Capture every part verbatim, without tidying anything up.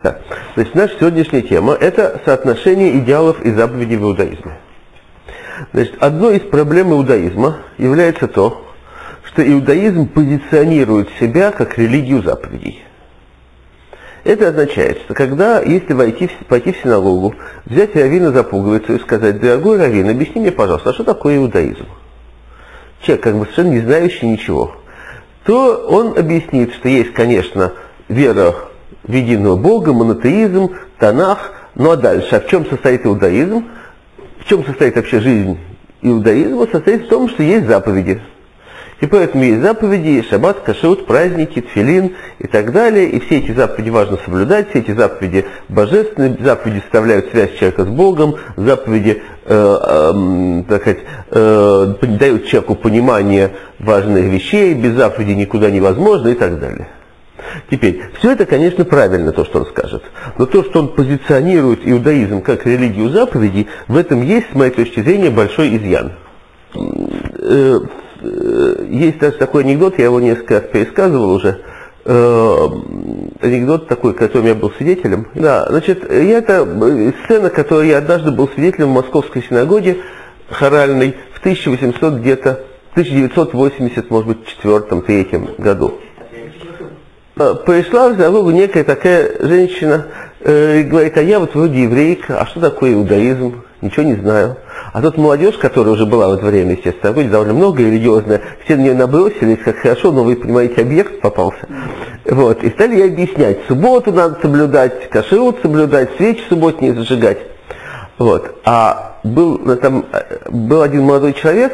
Так, значит, наша сегодняшняя тема – это соотношение идеалов и заповедей в иудаизме. Значит, одной из проблем иудаизма является то, что иудаизм позиционирует себя как религию заповедей. Это означает, что когда, если войти, пойти в синагогу, взять раввина за пуговицу и сказать: дорогой раввин, объясни мне, пожалуйста, а что такое иудаизм? Человек, как бы совершенно не знающий ничего, то он объяснит, что есть, конечно, вера в единого Бога, монотеизм, Танах, ну а дальше, а в чем состоит иудаизм? В чем состоит вообще жизнь иудаизма? Состоит в том, что есть заповеди. И поэтому есть заповеди, есть шаббат, кашрут, праздники, тфилин и так далее. И все эти заповеди важно соблюдать, все эти заповеди божественные, заповеди составляют связь человека с Богом, заповеди э, э, так сказать, э, дают человеку понимание важных вещей, без заповедей никуда невозможно и так далее. Теперь, все это, конечно, правильно, то, что он скажет. Но то, что он позиционирует иудаизм как религию заповедей, в этом есть, с моей точки зрения, большой изъян. Есть даже такой анекдот, я его несколько раз пересказывал уже. Анекдот такой, которым я был свидетелем. Да, значит, я это сцена, которой я однажды был свидетелем в Московской синагоге хоральной в тысяча восемьсот где-то, тысяча девятьсот восемьдесят, может быть, четвёртом, третьем году. Пришла в синагогу некая такая женщина э, и говорит: а я вот вроде еврейка, а что такое иудаизм? Ничего не знаю. А тут молодежь, которая уже была в это время, естественно, в довольно много религиозная, все на нее набросились, как хорошо, но вы понимаете, объект попался. Вот. И стали ей объяснять: субботу надо соблюдать, кашрут соблюдать, свечи субботние зажигать. Вот. А был, там, был один молодой человек,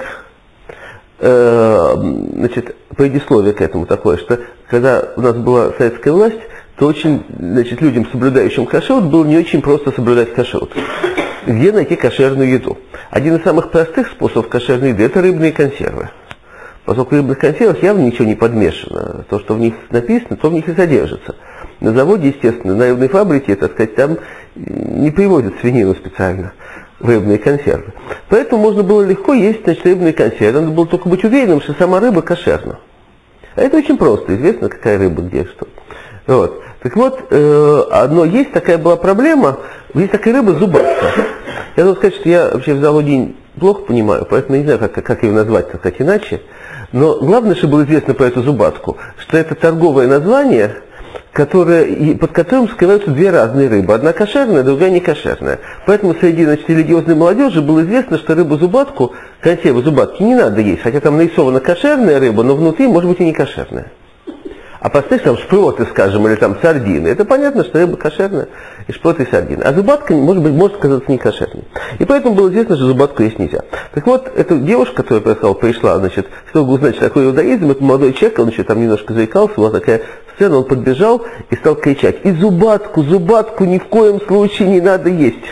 э, значит, предисловие к этому такое, что когда у нас была советская власть, то очень, значит, людям, соблюдающим кашрут, было не очень просто соблюдать кашрут. Где найти кошерную еду? Один из самых простых способов кошерной еды – это рыбные консервы. Поскольку в рыбных консервах явно ничего не подмешано. То, что в них написано, то в них и содержится. На заводе, естественно, на рыбной фабрике, так сказать, там не привозят свинину специально в рыбные консервы. Поэтому можно было легко есть, значит, рыбные консервы. Надо было только быть уверенным, что сама рыба кошерна. А это очень просто. Известно, какая рыба, где, что. Вот. Так вот, э, но есть такая была проблема, есть такая рыба зубатка. Я должен сказать, что я вообще в зоологии плохо понимаю, поэтому я не знаю, как, как ее назвать, так сказать, иначе. Но главное, что было известно про эту зубатку, что это торговое название, которое, под которым скрываются две разные рыбы. Одна кошерная, другая не кошерная. Поэтому среди, значит, религиозной молодежи было известно, что рыбу-зубатку, консерву зубатки не надо есть, хотя там нарисована кошерная рыба, но внутри может быть и не кошерная. А простых там шпроты, скажем, или там сардины, это понятно, что рыба кошерная, и шпроты, и сардины. А зубатка, может быть, может оказаться не кошерной. И поэтому было известно, что зубатку есть нельзя. Так вот, эта девушка, которая пришла, пришла, значит, чтобы узнать, что такое иудаизм, это молодой человек, он еще там немножко заикался, была такая сцена, он подбежал и стал кричать: и зубатку, зубатку ни в коем случае не надо есть.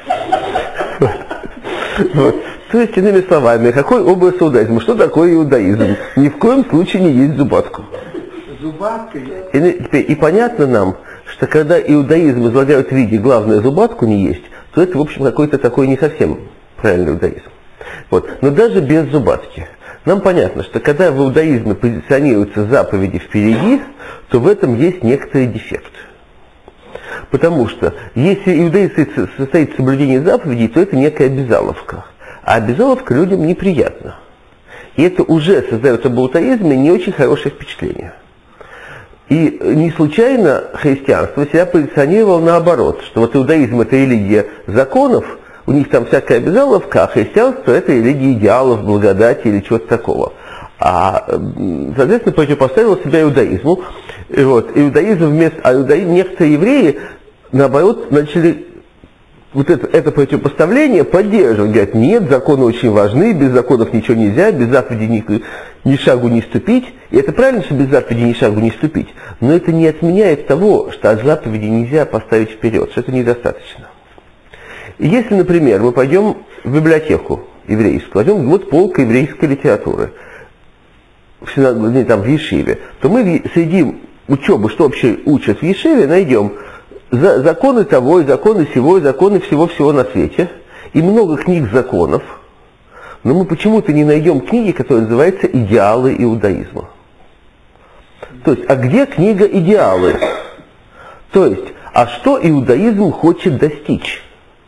То есть, иными словами, какой образ иудаизма? Что такое иудаизм? Ни в коем случае не есть зубатку. И, и понятно нам, что когда иудаизм излагают в виде главное зубатку не есть, то это, в общем, какой-то такой не совсем правильный иудаизм. Вот. Но даже без зубатки нам понятно, что когда в иудаизме позиционируются заповеди впереди, то в этом есть некоторый дефект. Потому что если иудаизм состоит в соблюдении заповедей, то это некая обязаловка. А обязаловка людям неприятна. И это уже создает об иудаизме не очень хорошее впечатление. И не случайно христианство себя позиционировало наоборот, что вот иудаизм – это религия законов, у них там всякая обязаловка, а христианство – это религия идеалов, благодати или чего-то такого. А, соответственно, противопоставило себя иудаизму. И вот, иудаизм вместо, а иудаизм, некоторые евреи, наоборот, начали вот это, это противопоставление поддерживать. Говорят: нет, законы очень важны, без законов ничего нельзя, без заповедей ни, ни шагу не ступить. И это правильно, что без заповедей ни шагу не ступить. Но это не отменяет того, что от заповедей нельзя поставить вперед, что это недостаточно. И если, например, мы пойдем в библиотеку еврейскую, возьмем вот полка еврейской литературы, в, синагоге, там, в Ешиве, то мы среди учебы, что вообще учат в Ешиве, найдем за, законы того, и законы сего, и законы всего-всего на свете, и много книг законов, но мы почему-то не найдем книги, которая называется «Идеалы иудаизма». То есть, а где книга «Идеалы»? То есть, а что иудаизм хочет достичь.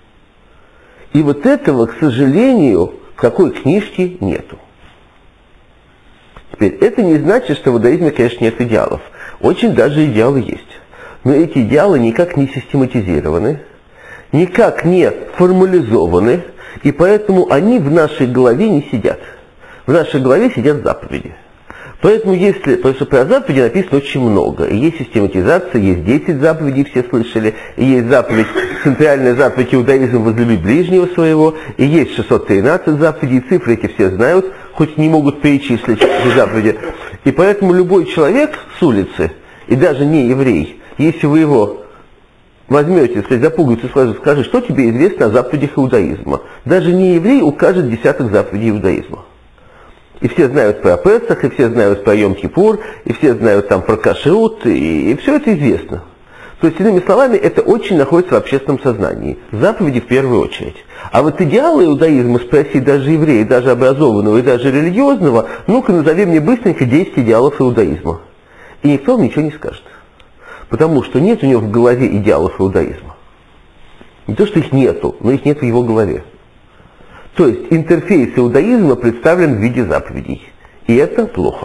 И вот этого, к сожалению, в какой книжке нету. Теперь, это не значит, что в иудаизме, конечно, нет идеалов. Очень даже идеалы есть. Но эти идеалы никак не систематизированы, никак не формализованы, и поэтому они в нашей голове не сидят. В нашей голове сидят заповеди. Поэтому, если, потому что про заповеди написано очень много. И есть систематизация, есть десять заповедей, все слышали, и есть заповедь, центральная заповедь иудаизма возлюби ближнего своего, и есть шестьсот тринадцать заповедей, цифры эти все знают, хоть не могут перечислить эти заповеди. И поэтому любой человек с улицы, и даже не еврей, если вы его возьмете, сказать, запугаете, скажете, скажи, что тебе известно о заповедях иудаизма. Даже не еврей укажет десяток заповедей иудаизма. И все знают про Песах, и все знают про Йом-Кипур, и все знают там про Кашрут, и, и все это известно. То есть, иными словами, это очень находится в общественном сознании. Заповеди в первую очередь. А вот идеалы иудаизма, спроси даже еврея, даже образованного, и даже религиозного, ну-ка назови мне быстренько десять идеалов иудаизма. И никто вам ничего не скажет. Потому что нет у него в голове идеалов иудаизма. Не то, что их нету, но их нет в его голове. То есть интерфейс иудаизма представлен в виде заповедей. И это плохо.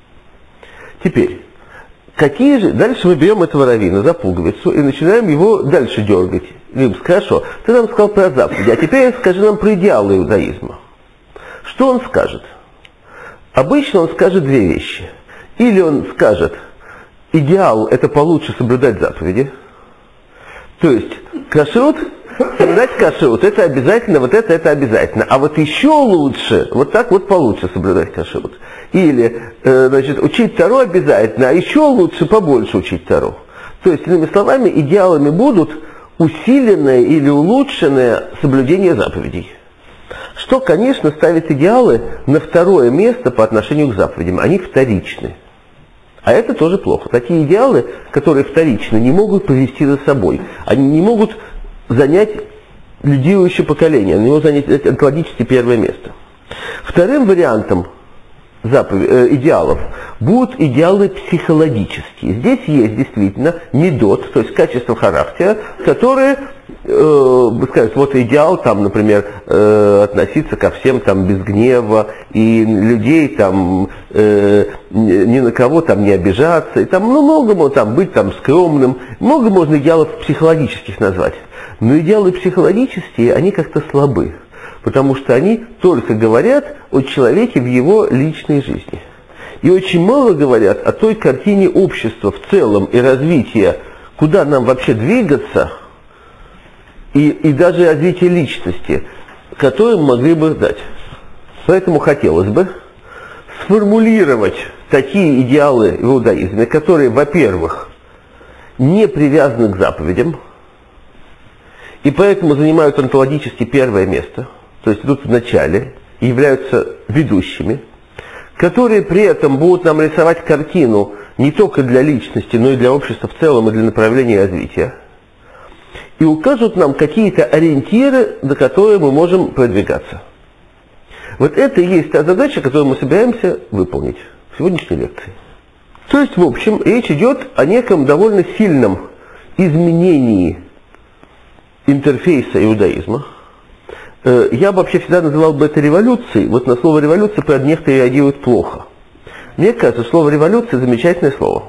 Теперь, какие же... Дальше мы берем этого раввина за пуговицу и начинаем его дальше дергать. Говорим, хорошо, ты нам сказал про заповеди, а теперь скажи нам про идеалы иудаизма. Что он скажет? Обычно он скажет две вещи. Или он скажет, идеал это получше соблюдать заповеди. То есть кашрут, соблюдать кашрут, это обязательно, вот это, это обязательно. А вот еще лучше, вот так вот получше соблюдать кашрут. Или, э, значит, учить Тору обязательно, а еще лучше побольше учить Тору. То есть, иными словами, идеалами будут усиленное или улучшенное соблюдение заповедей. Что, конечно, ставит идеалы на второе место по отношению к заповедям. Они вторичны. А это тоже плохо. Такие идеалы, которые вторичны, не могут повести за собой. Они не могут занять лидирующее поколение, они могут занять онтологически первое место. Вторым вариантом заповедь, э, идеалов будут идеалы психологические. Здесь есть действительно медот, то есть качество характера, которые э, скажут, вот идеал, там, например, э, относиться ко всем там без гнева, и людей там э, ни на кого там не обижаться, и там, ну, много там быть там скромным, много можно идеалов психологических назвать. Но идеалы психологические, они как-то слабы. Потому что они только говорят о человеке в его личной жизни. И очень мало говорят о той картине общества в целом и развития, куда нам вообще двигаться, и, и даже развития личности, которую мы могли бы дать. Поэтому хотелось бы сформулировать такие идеалы в иудаизме, которые, во-первых, не привязаны к заповедям, и поэтому занимают онтологически первое место, то есть идут в начале и являются ведущими, которые при этом будут нам рисовать картину не только для личности, но и для общества в целом и для направления развития, и укажут нам какие-то ориентиры, до которых мы можем продвигаться. Вот это и есть та задача, которую мы собираемся выполнить в сегодняшней лекции. То есть, в общем, речь идет о неком довольно сильном изменении интерфейса иудаизма. Я бы вообще всегда называл бы это революцией. Вот на слово революция, правда, некоторые реагируют плохо. Мне кажется, слово революция замечательное слово.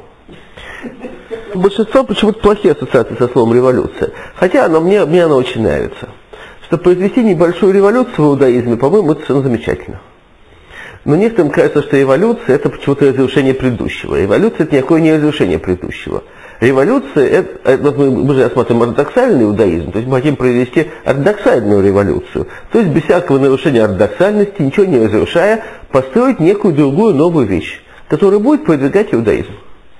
Большинство почему-то плохие ассоциации со словом революция. Хотя оно, мне, мне оно очень нравится. Что произвести небольшую революцию в иудаизме, по-моему, это совершенно замечательно. Но некоторым кажется, что революция это почему-то разрушение предыдущего. Революция это никакое не разрушение предыдущего. Революция, это, это, мы, мы же рассматриваем ортодоксальный иудаизм, то есть мы хотим провести ортодоксальную революцию, то есть без всякого нарушения ортодоксальности, ничего не разрушая, построить некую другую новую вещь, которая будет продвигать иудаизм.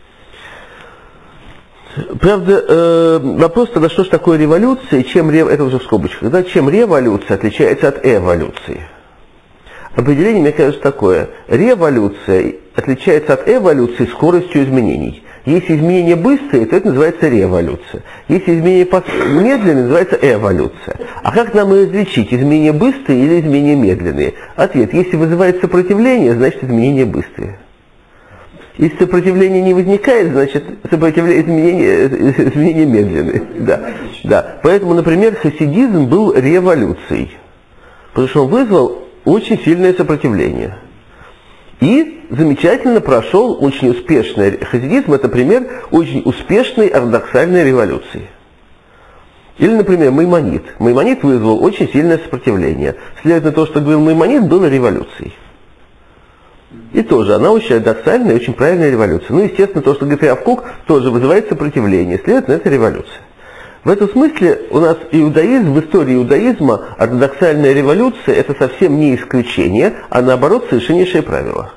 Правда, э, вопрос тогда, что же такое революция, и чем, это уже в скобочках, да, чем революция отличается от эволюции. Определение, мне кажется, такое. Революция отличается от эволюции скоростью изменений. Если изменения быстрые, то это называется революция. Если изменения медленные, называется эволюция. А как нам различить, изменения быстрые или изменения медленные? Ответ. Если вызывает сопротивление, значит изменения быстрые. Если сопротивление не возникает, значит сопротивление изменения, изменения медленные. Да. Да. Поэтому, например, хасидизм был революцией, потому что он вызвал очень сильное сопротивление. И замечательно прошел очень успешный хасидизм, это пример очень успешной ортодоксальной революции. Или, например, Маймонид. Маймонид вызвал очень сильное сопротивление. Следовательно, то, что говорил Маймонид, было революцией. И тоже, она очень ортодоксальная и очень правильная революция. Ну, естественно, то, что говорит Рав Кук, тоже вызывает сопротивление. Следовательно, это революция. В этом смысле у нас иудаизм, в истории иудаизма ортодоксальная революция – это совсем не исключение, а наоборот совершеннейшее правило.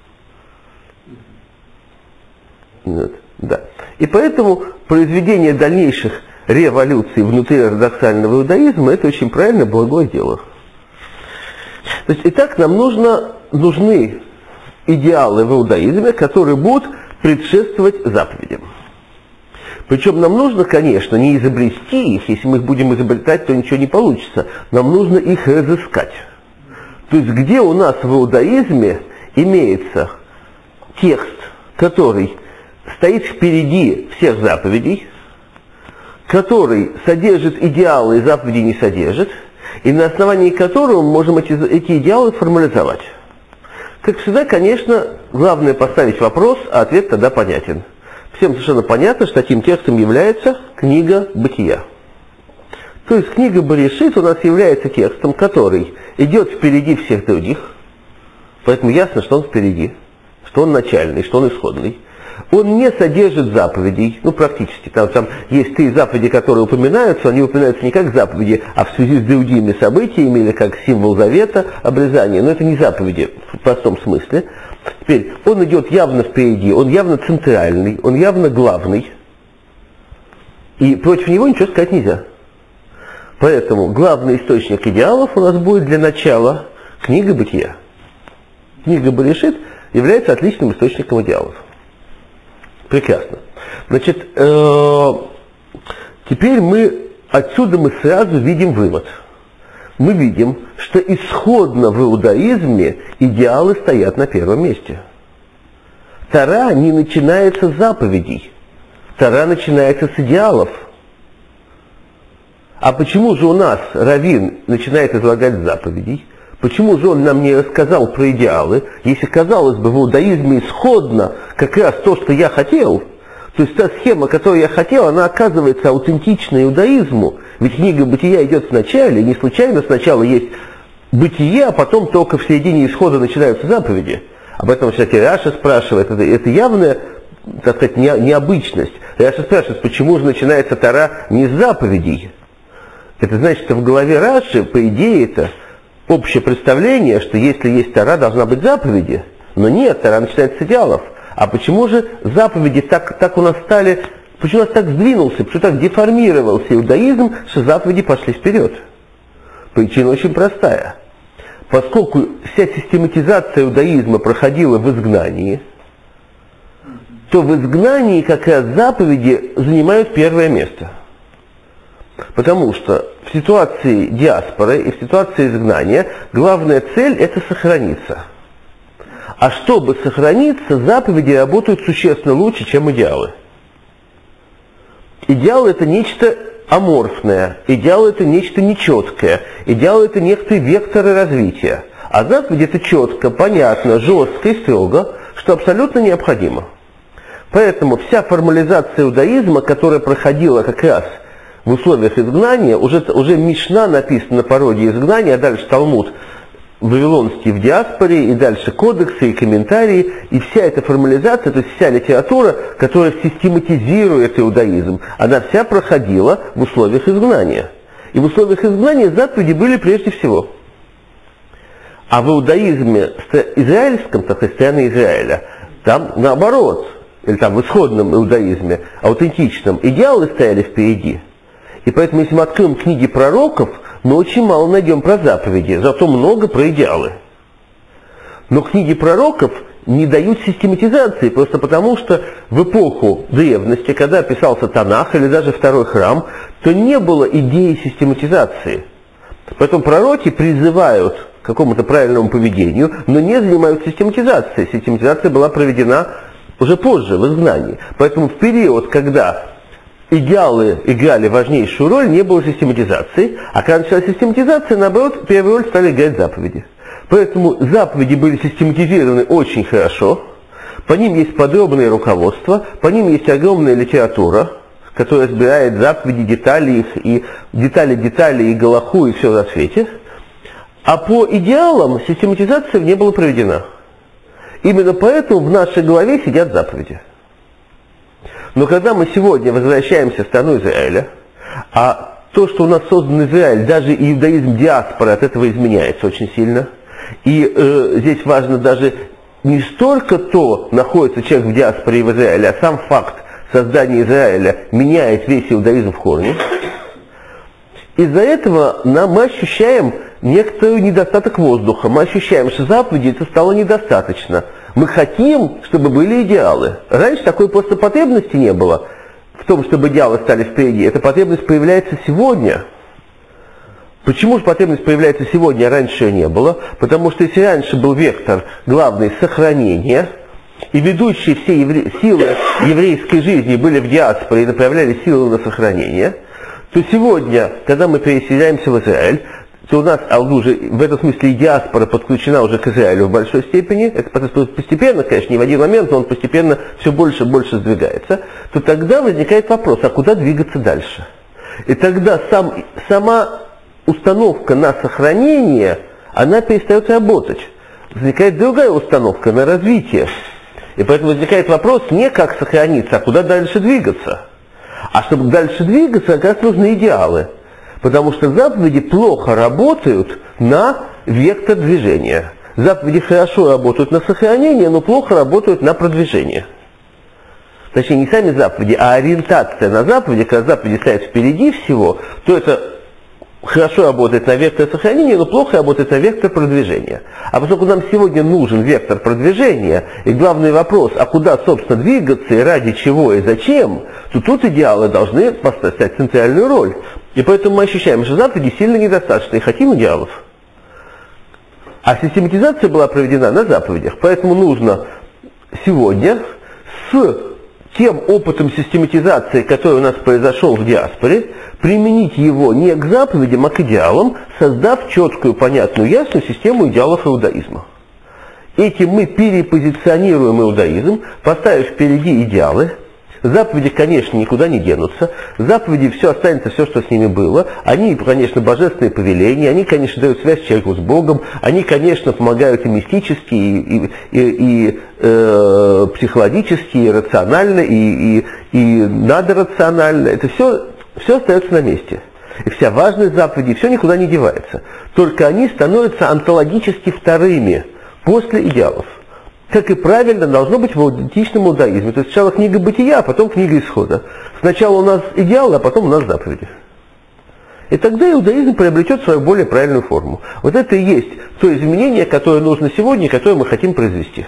Вот, да. И поэтому произведение дальнейших революций внутри ортодоксального иудаизма – это очень правильно, благое дело. То есть, итак, нам нужно, нужны идеалы в иудаизме, которые будут предшествовать заповедям. Причем нам нужно, конечно, не изобрести их, если мы их будем изобретать, то ничего не получится. Нам нужно их разыскать. То есть где у нас в иудаизме имеется текст, который стоит впереди всех заповедей, который содержит идеалы и заповеди не содержит, и на основании которого мы можем эти, эти идеалы формализовать. Как всегда, конечно, главное поставить вопрос, а ответ тогда понятен. Всем совершенно понятно, что таким текстом является книга Бытия. То есть книга Берешит у нас является текстом, который идет впереди всех других, поэтому ясно, что он впереди, что он начальный, что он исходный. Он не содержит заповедей, ну практически, там, там есть три заповеди, которые упоминаются, они упоминаются не как заповеди, а в связи с другими событиями или как символ завета, обрезания, но это не заповеди в простом смысле. Теперь, он идет явно впереди, он явно центральный, он явно главный, и против него ничего сказать нельзя. Поэтому главный источник идеалов у нас будет для начала книга Бытия. Книга Берешит является отличным источником идеалов. Прекрасно. Значит, э, теперь мы, отсюда мы сразу видим вывод. Мы видим, что исходно в иудаизме идеалы стоят на первом месте. Тора не начинается с заповедей. Тора начинается с идеалов. А почему же у нас раввин начинает излагать заповедей? Почему же он нам не рассказал про идеалы, если, казалось бы, в иудаизме исходно как раз то, что я хотел, то есть та схема, которую я хотел, она оказывается аутентичной иудаизму, ведь книга Бытия идет вначале, не случайно сначала есть Бытие, а потом только в середине исхода начинаются заповеди. Об этом, кстати, Раша спрашивает, это, это явная, так сказать, не, необычность. Раша спрашивает, почему же начинается Тора не с заповедей? Это значит, что в голове Раши, по идее, это общее представление, что если есть Тора, должна быть заповеди. Но нет, Тора начинается с идеалов. А почему же заповеди так, так у нас стали, почему у нас так сдвинулся, почему так деформировался иудаизм, что заповеди пошли вперед? Причина очень простая. Поскольку вся систематизация иудаизма проходила в изгнании, то в изгнании как раз заповеди занимают первое место. Потому что в ситуации диаспоры и в ситуации изгнания главная цель – это сохраниться. А чтобы сохраниться, заповеди работают существенно лучше, чем идеалы. Идеал – это нечто аморфное, идеал – это нечто нечеткое, идеал – это некоторые векторы развития. А заповедь – это четко, понятно, жестко и строго, что абсолютно необходимо. Поэтому вся формализация иудаизма, которая проходила как раз в условиях изгнания, уже, уже Мишна написана на пародии изгнания, а дальше Талмуд вавилонский в диаспоре, и дальше кодексы и комментарии, и вся эта формализация, то есть вся литература, которая систематизирует иудаизм, она вся проходила в условиях изгнания. И в условиях изгнания заповеди были прежде всего. А в иудаизме израильском, так сказать, страны Израиля, там наоборот, или там в исходном иудаизме, аутентичном, идеалы стояли впереди. И поэтому, если мы откроем книги пророков, мы очень мало найдем про заповеди, зато много про идеалы. Но книги пророков не дают систематизации, просто потому что в эпоху древности, когда писался Танах или даже второй храм, то не было идеи систематизации. Поэтому пророки призывают к какому-то правильному поведению, но не занимаются систематизацией. Систематизация была проведена уже позже, в изгнании. Поэтому в период, когда идеалы играли важнейшую роль, не было систематизации, а когда началась систематизация, наоборот, первую роль стали играть заповеди. Поэтому заповеди были систематизированы очень хорошо, по ним есть подробное руководство, по ним есть огромная литература, которая разбирает заповеди, детали их, и детали детали, и галаху, и все на свете. А по идеалам систематизация не была проведена. Именно поэтому в нашей голове сидят заповеди. Но когда мы сегодня возвращаемся в страну Израиля, а то, что у нас создан Израиль, даже иудаизм диаспоры от этого изменяется очень сильно, и э, здесь важно даже не столько то, находится человек в диаспоре и в Израиле, а сам факт создания Израиля меняет весь иудаизм в корне. Из-за этого нам, мы ощущаем некоторый недостаток воздуха, мы ощущаем, что заповедей это стало недостаточно. Мы хотим, чтобы были идеалы. Раньше такой просто потребности не было в том, чтобы идеалы стали впереди. Эта потребность появляется сегодня. Почему же потребность появляется сегодня, а раньше ее не было? Потому что если раньше был вектор главный сохранения, и ведущие все евре... силы еврейской жизни были в диаспоре и направляли силы на сохранение, то сегодня, когда мы переселяемся в Израиль, то у нас а уже в этом смысле и диаспора подключена уже к Израилю в большой степени, это постепенно, конечно, не в один момент, но он постепенно все больше и больше сдвигается, то тогда возникает вопрос, а куда двигаться дальше? И тогда сам, сама установка на сохранение, она перестает работать. Возникает другая установка на развитие. И поэтому возникает вопрос не как сохраниться, а куда дальше двигаться. А чтобы дальше двигаться, как раз нужны идеалы. Потому что заповеди плохо работают на вектор движения. Заповеди хорошо работают на сохранение, но плохо работают на продвижение. Точнее, не сами заповеди, а ориентация на заповеди, когда заповеди стоят впереди всего, то это хорошо работает на вектор сохранения, но плохо работает на вектор продвижения. А поскольку нам сегодня нужен вектор продвижения, и главный вопрос, а куда, собственно, двигаться, и ради чего, и зачем, то тут идеалы должны поставить центральную роль. И поэтому мы ощущаем, что заповеди сильно недостаточно, и хотим идеалов. А систематизация была проведена на заповедях, поэтому нужно сегодня с тем опытом систематизации, который у нас произошел в диаспоре, применить его не к заповедям, а к идеалам, создав четкую, понятную, ясную систему идеалов иудаизма. Этим мы перепозиционируем иудаизм, поставив впереди идеалы. Заповеди, конечно, никуда не денутся. Заповеди, все останется, все, что с ними было. Они, конечно, божественные повеления, они, конечно, дают связь человеку с Богом, они, конечно, помогают и мистически, и, и, и, и э, психологически, и рационально, и, и, и надрационально. Это все, все остается на месте. И вся важность заповедей, все никуда не девается. Только они становятся онтологически вторыми после идеалов. Как и правильно должно быть в аутентичном иудаизме. То есть сначала книга Бытия, а потом книга Исхода. Сначала у нас идеалы, а потом у нас заповеди. И тогда иудаизм приобретет свою более правильную форму. Вот это и есть то изменение, которое нужно сегодня, и которое мы хотим произвести.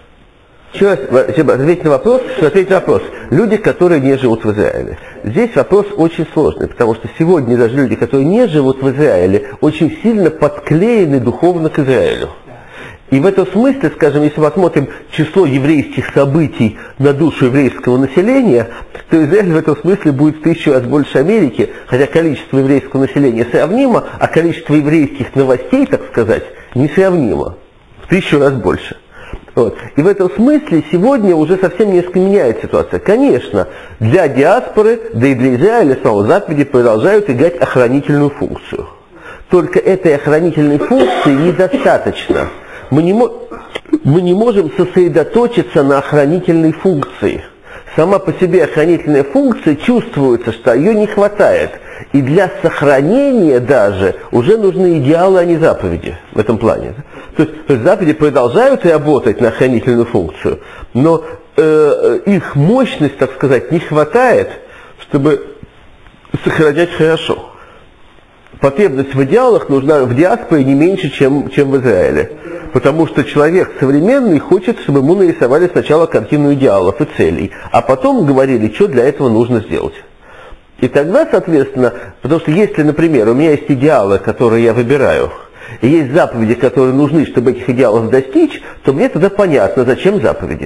Еще раз ответить на вопрос, ответить на вопрос. Люди, которые не живут в Израиле. Здесь вопрос очень сложный, потому что сегодня даже люди, которые не живут в Израиле, очень сильно подклеены духовно к Израилю. И в этом смысле, скажем, если мы посмотрим число еврейских событий на душу еврейского населения, то Израиль в этом смысле будет в тысячу раз больше Америки, хотя количество еврейского населения сравнимо, а количество еврейских новостей, так сказать, несравнимо. В тысячу раз больше. Вот. И в этом смысле сегодня уже совсем несколько меняется ситуация. Конечно, для диаспоры, да и для Израиля снова заповеди продолжают играть охранительную функцию. Только этой охранительной функции недостаточно. Мы не, мы не можем сосредоточиться на охранительной функции. Сама по себе охранительная функция чувствуется, что ее не хватает. И для сохранения даже уже нужны идеалы, а не заповеди в этом плане. То есть, то есть заповеди продолжают работать на охранительную функцию, но э, их мощность, так сказать, не хватает, чтобы сохранять хорошо. Потребность в идеалах нужна в диаспоре не меньше, чем, чем в Израиле. Потому что человек современный хочет, чтобы ему нарисовали сначала картину идеалов и целей, а потом говорили, что для этого нужно сделать. И тогда, соответственно, потому что если, например, у меня есть идеалы, которые я выбираю, и есть заповеди, которые нужны, чтобы этих идеалов достичь, то мне тогда понятно, зачем заповеди.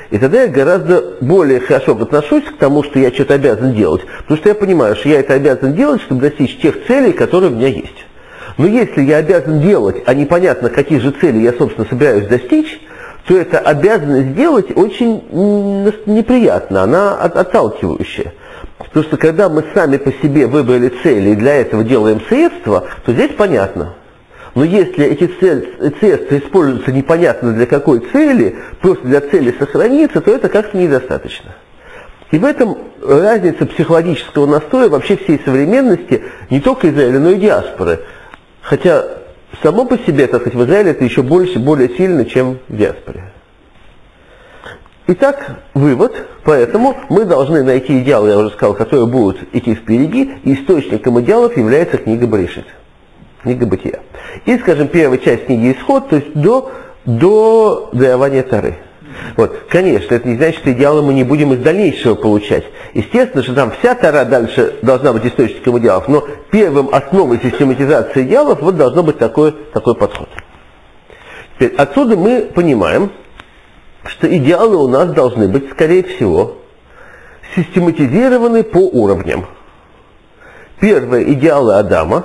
И тогда я гораздо более хорошо отношусь к тому, что я что-то обязан делать, потому что я понимаю, что я это обязан делать, чтобы достичь тех целей, которые у меня есть. Но если я обязан делать, а непонятно, какие же цели я, собственно, собираюсь достичь, то эта обязанность делать очень неприятна, она отталкивающая. Потому что когда мы сами по себе выбрали цели и для этого делаем средства, то здесь понятно. Но если эти средства используются непонятно для какой цели, просто для цели сохраниться, то это как-то недостаточно. И в этом разница психологического настроя вообще всей современности, не только Израиля, но и диаспоры. Хотя само по себе, так сказать, в Израиле это еще больше, более сильно, чем в диаспоре. Итак, вывод. Поэтому мы должны найти идеалы, я уже сказал, которые будут идти впереди, и источником идеалов является книга Берешит, книга Бытия. И, скажем, первая часть книги Исход, то есть до, до дарования Торы. Вот. Конечно, это не значит, что идеалы мы не будем из дальнейшего получать. Естественно, что там вся Тора дальше должна быть источником идеалов, но первым основой систематизации идеалов вот должно быть такой, такой подход. Теперь, отсюда мы понимаем, что идеалы у нас должны быть, скорее всего, систематизированы по уровням. Первое — идеалы Адама.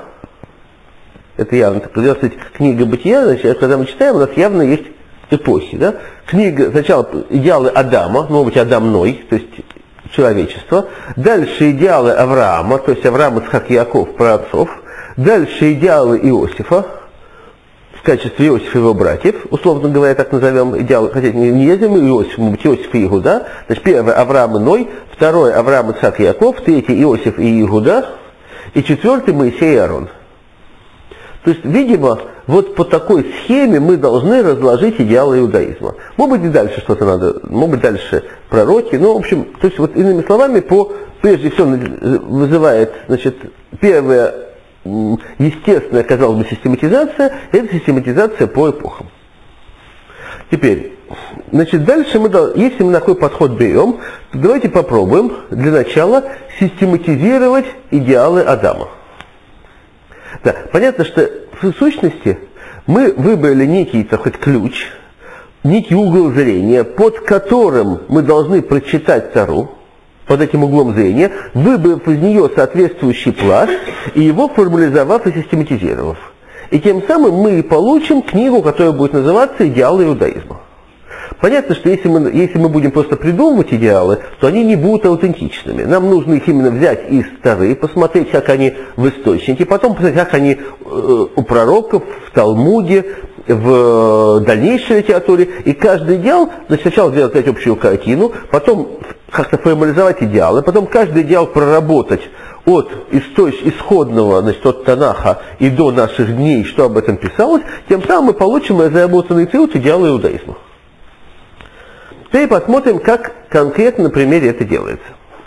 Это явно, так, книга Бытия, значит, когда мы читаем, у нас явно есть эпохи. Да? Книга, сначала идеалы Адама, может быть, Адамной, то есть человечество. Дальше идеалы Авраама, то есть Авраам, Ицхак, Яков, праотцов. Дальше идеалы Иосифа, в качестве Иосифа и его братьев, условно говоря, так назовем, идеалы, хотя не Езим и Иосиф, может быть, Иосиф и Иуда. Значит, первое — Авраам и Ной, второе — Авраам, Ицхак и Яков, третье — Иосиф и Иуда, и четвертый — Моисей и Аарон. То есть, видимо, вот по такой схеме мы должны разложить идеалы иудаизма. Может быть, и дальше что-то надо, может быть, дальше пророки, ну, в общем, то есть, вот иными словами, по, прежде всего, вызывает, значит, первая естественная, казалось бы, систематизация, это систематизация по эпохам. Теперь, значит, дальше мы, если мы такой подход берем, то давайте попробуем для начала систематизировать идеалы Адама. Да, понятно, что в сущности мы выбрали некий, так сказать, ключ, некий угол зрения, под которым мы должны прочитать Тору, под этим углом зрения, выбрав из нее соответствующий пласт и его формализовав и систематизировав. И тем самым мы и получим книгу, которая будет называться «Идеалы иудаизма». Понятно, что если мы, если мы будем просто придумывать идеалы, то они не будут аутентичными. Нам нужно их именно взять из Торы, посмотреть, как они в источнике, потом посмотреть, как они э, у пророков, в Талмуде, в дальнейшей литературе. И каждый идеал, значит, сначала сделать общую картину, потом как-то формализовать идеалы, потом каждый идеал проработать от источ, исходного, значит, от Танаха и до наших дней, что об этом писалось, тем самым мы получим разработанный труд идеала иудаизма. Теперь посмотрим, как конкретно на примере это делается.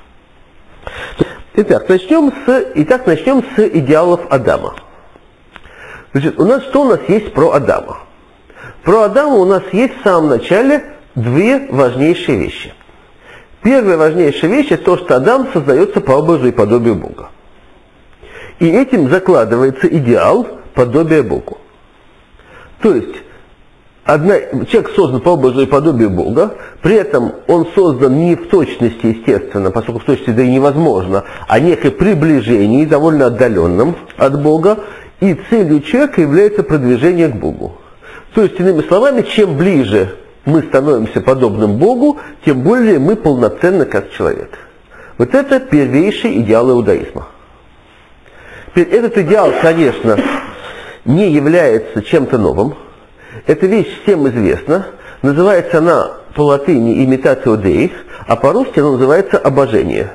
Итак, начнем с, итак, начнем с идеалов Адама. Значит, у нас что у нас есть про Адама? Про Адама у нас есть в самом начале две важнейшие вещи. Первая важнейшая вещь — это то, что Адам создается по образу и подобию Бога. И этим закладывается идеал подобия Богу. То есть, Одна, человек создан по образу и подобию Бога, при этом он создан не в точности, естественно, поскольку в точности да и невозможно, а некое приближение, довольно отдаленном от Бога, и целью человека является продвижение к Богу. То есть, иными словами, чем ближе мы становимся подобным Богу, тем более мы полноценны как человек. Вот это первейший идеал иудаизма. Теперь этот идеал, конечно, не является чем-то новым. Эта вещь всем известна, называется она по латыни «имитатио Деи», а по-русски она называется «обожение»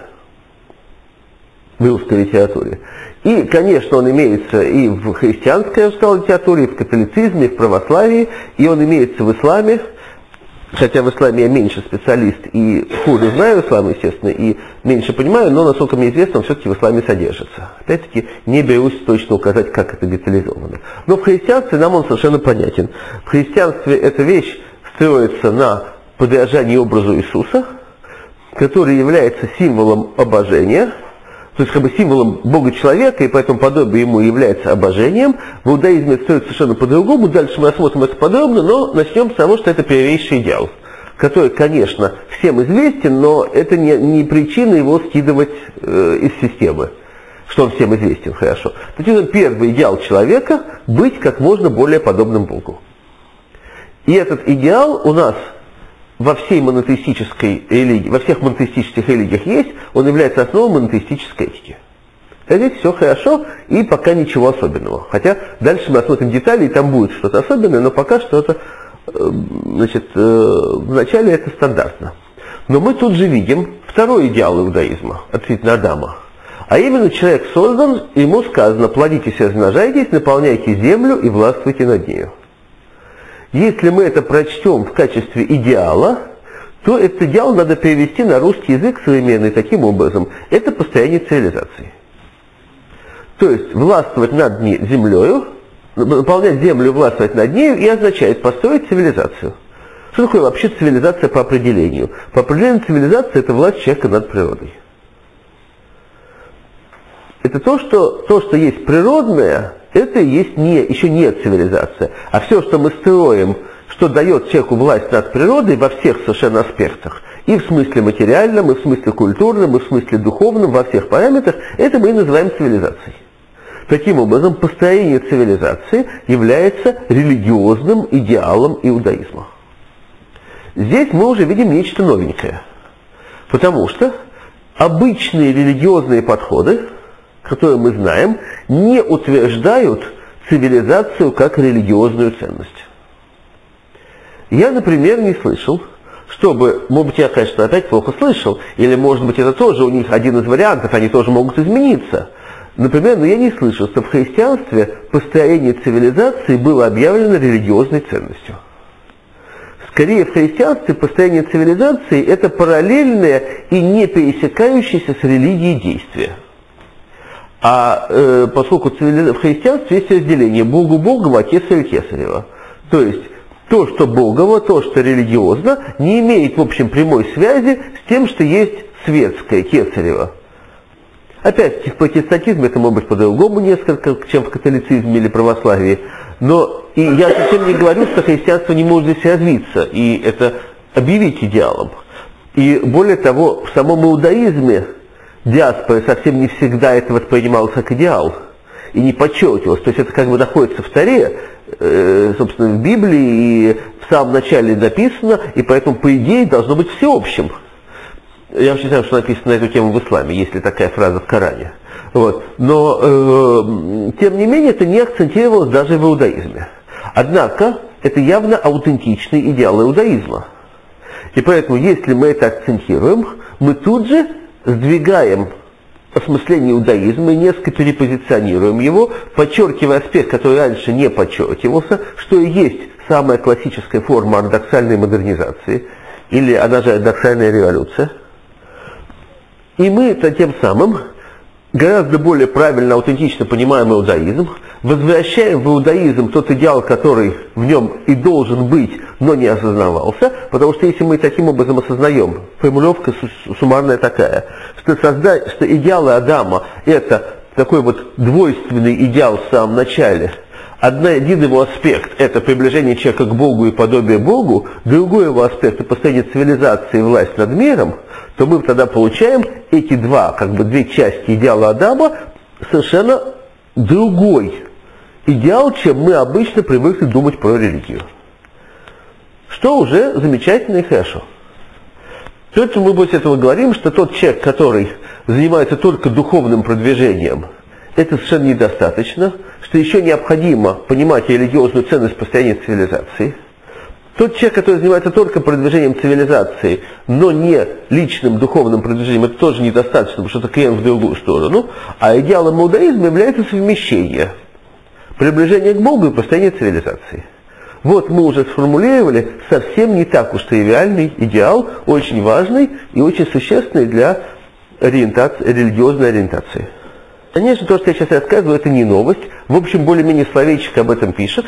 в русской литературе. И, конечно, он имеется и в христианской, я уже сказал, литературе, и в католицизме, и в православии, и он имеется в исламе, хотя в исламе я меньше специалист и хуже знаю ислам, естественно, и меньше понимаю, но, насколько мне известно, он все-таки в исламе содержится. Опять-таки, не берусь точно указать, как это детализовано. Но в христианстве нам он совершенно понятен. В христианстве эта вещь строится на подражании образу Иисуса, который является символом обожения, то есть как бы символом Бога-человека, и поэтому подобие ему является обожением. В иудаизме это стоит совершенно по-другому. Дальше мы осмотрим это подробно, но начнем с того, что это первейший идеал. который, конечно, всем известен, но это не, не причина его скидывать э, из системы, что он всем известен хорошо. Таким первый идеал человека – быть как можно более подобным Богу. И этот идеал у нас во всей монотеистической религии, во всех монотеистических религиях есть, он является основой монотеистической этики. Здесь все хорошо и пока ничего особенного. Хотя дальше мы осмотрим детали, и там будет что-то особенное, но пока что это, значит, вначале это стандартно. Но мы тут же видим второй идеал иудаизма относительно Адама. А именно, человек создан, ему сказано: плодитесь и размножайтесь, наполняйте землю и властвуйте над нею. Если мы это прочтем в качестве идеала, то этот идеал надо перевести на русский язык современный таким образом. Это построение цивилизации. То есть властвовать над землею, наполнять землю, властвовать над нею, и означает построить цивилизацию. Что такое вообще цивилизация по определению? По определению цивилизация – это власть человека над природой. Это то, что, то, что есть природное, это и есть не, еще не цивилизация. А все, что мы строим, что дает человеку власть над природой во всех совершенно аспектах, и в смысле материальном, и в смысле культурном, и в смысле духовном, во всех параметрах, это мы и называем цивилизацией. Таким образом, построение цивилизации является религиозным идеалом иудаизма. Здесь мы уже видим нечто новенькое. Потому что обычные религиозные подходы, которые мы знаем, не утверждают цивилизацию как религиозную ценность. Я, например, не слышал, чтобы, может быть, я, конечно, опять плохо слышал, или, может быть, это тоже у них один из вариантов, они тоже могут измениться. Например, но я не слышал, что в христианстве построение цивилизации было объявлено религиозной ценностью. Скорее, в христианстве построение цивилизации – это параллельное и не пересекающееся с религией действие. А э, поскольку в христианстве есть разделение Богу Богова, Кесарю Кесарева. То есть то, что Богово, то, что религиозно, не имеет, в общем, прямой связи с тем, что есть светское, Кесарево. Опять, в протестантизме это может быть по-другому несколько, чем в католицизме или православии. Но и я совсем не говорю, что христианство не может здесь развиться, и это объявить идеалом. И более того, в самом иудаизме диаспора совсем не всегда это воспринималось как идеал и не подчеркивалось. То есть это как бы находится в Торе, э, собственно, в Библии, и в самом начале написано, и поэтому, по идее, должно быть всеобщим. Я вообще знаю, что написано на эту тему в исламе, есть ли такая фраза в Коране. Вот. Но, э, тем не менее, это не акцентировалось даже в иудаизме. Однако, это явно аутентичный идеал иудаизма. И поэтому, если мы это акцентируем, мы тут же сдвигаем осмысление иудаизма и несколько перепозиционируем его, подчеркивая аспект, который раньше не подчеркивался, что и есть самая классическая форма ортодоксальной модернизации, или она же ортодоксальная революция. И мы тем самым гораздо более правильно, аутентично понимаем иудаизм, возвращаем в иудаизм тот идеал, который в нем и должен быть, но не осознавался, потому что если мы таким образом осознаем, формулировка суммарная такая, что, создать, что идеалы Адама – это такой вот двойственный идеал в самом начале. Один его аспект – это приближение человека к Богу и подобие Богу, другой его аспект – это построение цивилизации и власть над миром, то мы тогда получаем эти два, как бы две части идеала Адама, совершенно другой идеал, чем мы обычно привыкли думать про религию. Что уже замечательно и хорошо. Поэтому мы после этого говорим, что тот человек, который занимается только духовным продвижением, это совершенно недостаточно, что еще необходимо понимать религиозную ценность построения цивилизации. Тот человек, который занимается только продвижением цивилизации, но не личным духовным продвижением, это тоже недостаточно, потому что это крен в другую сторону. А идеалом иудаизма является совмещение, приближение к Богу и построение цивилизации. Вот мы уже сформулировали совсем не так уж тривиальный идеал, очень важный и очень существенный для ориентации, религиозной ориентации. Конечно, то, что я сейчас рассказываю, это не новость. В общем, более-менее словечко об этом пишет.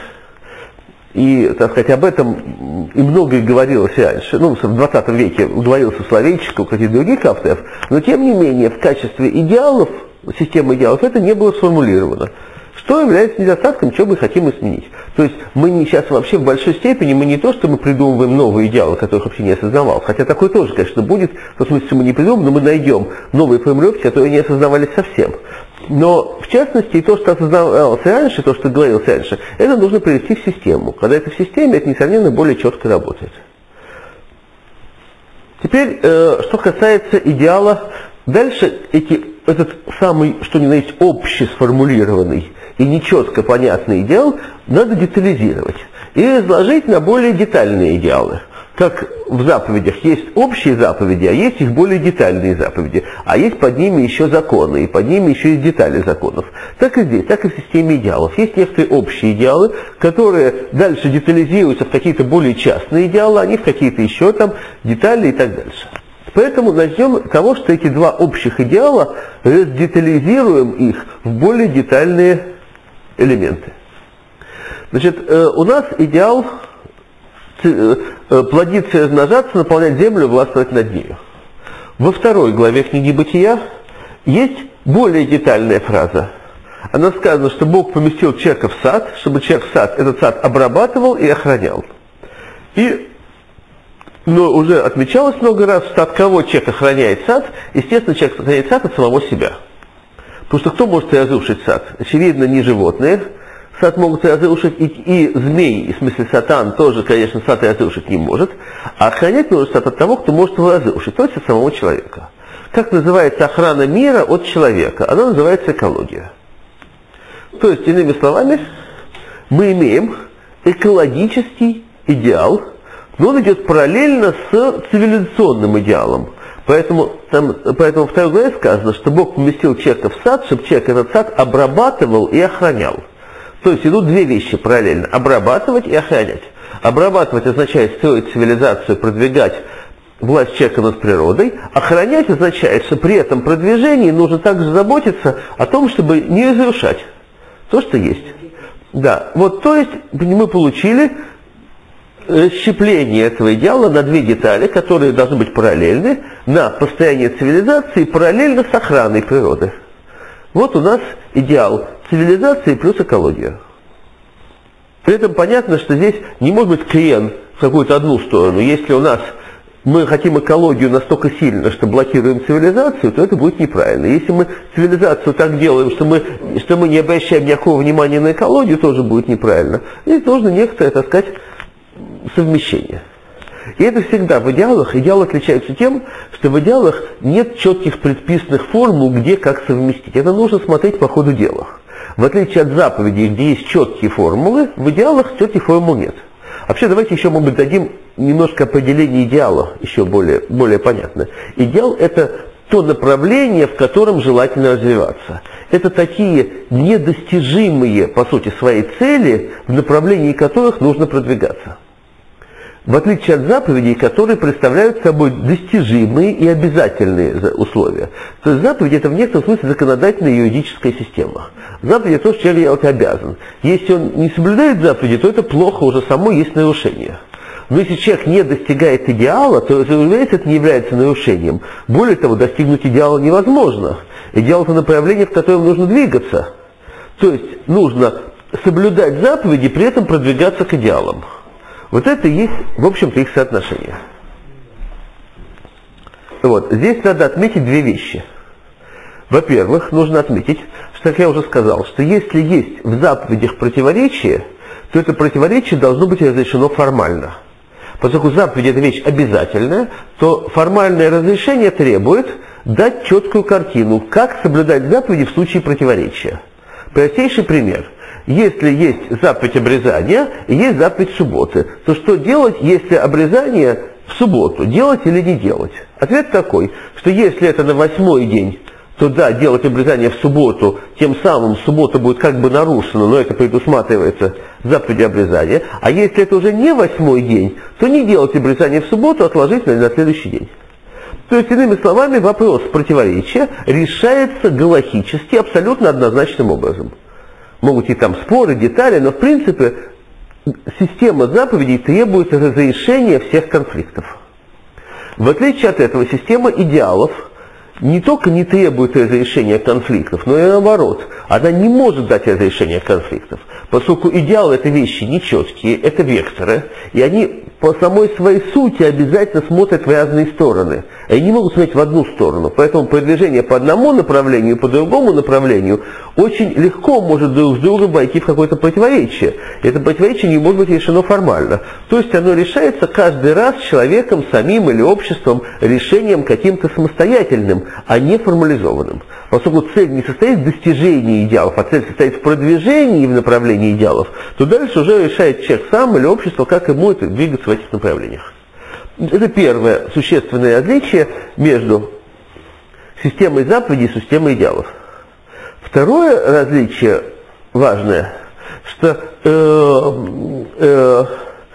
И, так сказать, об этом и многое говорилось раньше. Ну, в двадцатом веке говорилось словечко у каких-то других авторов. Но, тем не менее, в качестве идеалов, системы идеалов, это не было сформулировано. Что является недостатком, что мы хотим изменить. То есть мы не, сейчас вообще в большой степени, мы не то, что мы придумываем новые идеалы, которых вообще не осознавал, хотя такое тоже, конечно, будет, в том смысле, что мы не придумаем, но мы найдем новые формулировки, которые не осознавались совсем. Но, в частности, то, что осознавалось раньше, то, что говорилось раньше, это нужно привести в систему. Когда это в системе, это, несомненно, более четко работает. Теперь, э, что касается идеала, дальше эти, этот самый, что ни на есть, общий сформулированный и нечетко понятный идеал надо детализировать и разложить на более детальные идеалы. Как в заповедях есть общие заповеди, а есть их более детальные заповеди, а есть под ними еще законы, и под ними еще есть детали законов. Так и здесь, так и в системе идеалов. Есть некоторые общие идеалы, которые дальше детализируются в какие-то более частные идеалы, они в какие-то еще там детали и так дальше. Поэтому начнем с того, что эти два общих идеала раздетализируем их в более детальные элементы. Значит, у нас идеал плодиться и размножаться, наполнять землю, властвовать над нею. Во второй главе книги Бытия есть более детальная фраза. Она сказана, что Бог поместил человека в сад, чтобы человек в сад, этот сад обрабатывал и охранял. И, но уже отмечалось много раз, что от кого человек охраняет сад, естественно, человек охраняет сад от самого себя. Потому что кто может разрушить сад? Очевидно, не животные. Сад могут разрушить, и, и змей, в смысле сатан, тоже, конечно, сад разрушить не может, а охранять нужно сад от того, кто может его разрушить, то есть от самого человека. Как называется охрана мира от человека? Она называется экология. То есть, иными словами, мы имеем экологический идеал, но он идет параллельно с цивилизационным идеалом. Поэтому, там, поэтому в второй главе сказано, что Бог поместил человека в сад, чтобы человек этот сад обрабатывал и охранял. То есть идут две вещи параллельно. Обрабатывать и охранять. Обрабатывать означает строить цивилизацию, продвигать власть человека над природой. Охранять означает, что при этом продвижении нужно также заботиться о том, чтобы не разрушать то, что есть. Да, вот то есть мы получили расщепление этого идеала на две детали, которые должны быть параллельны, на построение цивилизации параллельно с охраной природы. Вот у нас идеал цивилизации плюс экология. При этом понятно, что здесь не может быть крен в какую-то одну сторону. Если у нас мы хотим экологию настолько сильно, что блокируем цивилизацию, то это будет неправильно. Если мы цивилизацию так делаем, что мы, что мы не обращаем никакого внимания на экологию, тоже будет неправильно. Здесь нужно некоторое, так сказать, совмещение. И это всегда в идеалах. Идеалы отличаются тем, что в идеалах нет четких предписанных формул, где как совместить. Это нужно смотреть по ходу дела. В отличие от заповедей, где есть четкие формулы, в идеалах четких формул нет. Вообще, давайте еще, может быть, дадим немножко определение идеала, еще более, более понятно. Идеал – это то направление, в котором желательно развиваться. Это такие недостижимые, по сути, своей цели, в направлении которых нужно продвигаться. В отличие от заповедей, которые представляют собой достижимые и обязательные условия. То есть заповедь – это в некотором смысле законодательная юридическая система. Заповедь – это то, что человек делать обязан. Если он не соблюдает заповеди, то это плохо, уже само есть нарушение. Но если человек не достигает идеала, то, разумеется, это не является нарушением. Более того, достигнуть идеала невозможно. Идеал – это направление, в котором нужно двигаться. То есть нужно соблюдать заповеди, при этом продвигаться к идеалам. Вот это и есть, в общем-то, их соотношение. Вот. Здесь надо отметить две вещи. Во-первых, нужно отметить, что, как я уже сказал, что если есть в заповедях противоречие, то это противоречие должно быть разрешено формально. Поскольку заповедь – это вещь обязательная, то формальное разрешение требует дать четкую картину, как соблюдать заповеди в случае противоречия. Простейший пример. Если есть заповедь обрезания и есть заповедь субботы, то что делать, если обрезание в субботу? Делать или не делать? Ответ такой, что если это на восьмой день, то да, делать обрезание в субботу, тем самым суббота будет как бы нарушена, но это предусматривается заповедью обрезания. А если это уже не восьмой день, то не делать обрезание в субботу, отложить на, на следующий день. То есть, иными словами, вопрос противоречия решается галахически, абсолютно однозначным образом. Могут и там споры, детали, но в принципе система заповедей требует разрешения всех конфликтов. В отличие от этого, система идеалов не только не требует разрешения конфликтов, но и наоборот, она не может дать разрешения конфликтов. поскольку идеалы — это вещи нечеткие, это векторы, и они по самой своей сути обязательно смотрят в разные стороны. Они не могут смотреть в одну сторону, поэтому продвижение по одному направлению и по другому направлению очень легко может друг с другом войти в какое-то противоречие. И это противоречие не может быть решено формально. То есть оно решается каждый раз человеком самим или обществом решением каким-то самостоятельным, а не формализованным. Поскольку цель не состоит в достижении идеалов, а цель состоит в продвижении в направлении идеалов, то дальше уже решает человек сам или общество, как ему это двигаться в этих направлениях. Это первое существенное различие между системой заповедей и системой идеалов. Второе различие важное, что, э, э,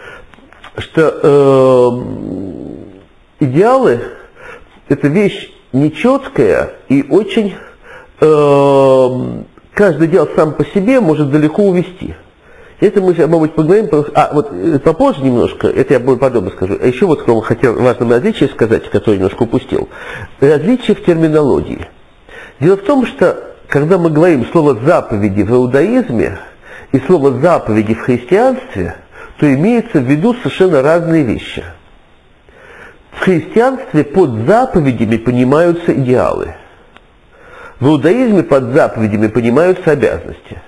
что э, идеалы — это вещь нечеткая и очень... Э, каждый идеал сам по себе может далеко увести. Это мы, может быть, поговорим, а вот попозже немножко, это я более подробно скажу. А еще вот что хотел важное различие сказать, которое я немножко упустил. Различие в терминологии. Дело в том, что когда мы говорим слово «заповеди» в иудаизме и слово «заповеди» в христианстве, то имеется в виду совершенно разные вещи. В христианстве под заповедями понимаются идеалы. В иудаизме под заповедями понимаются обязанности.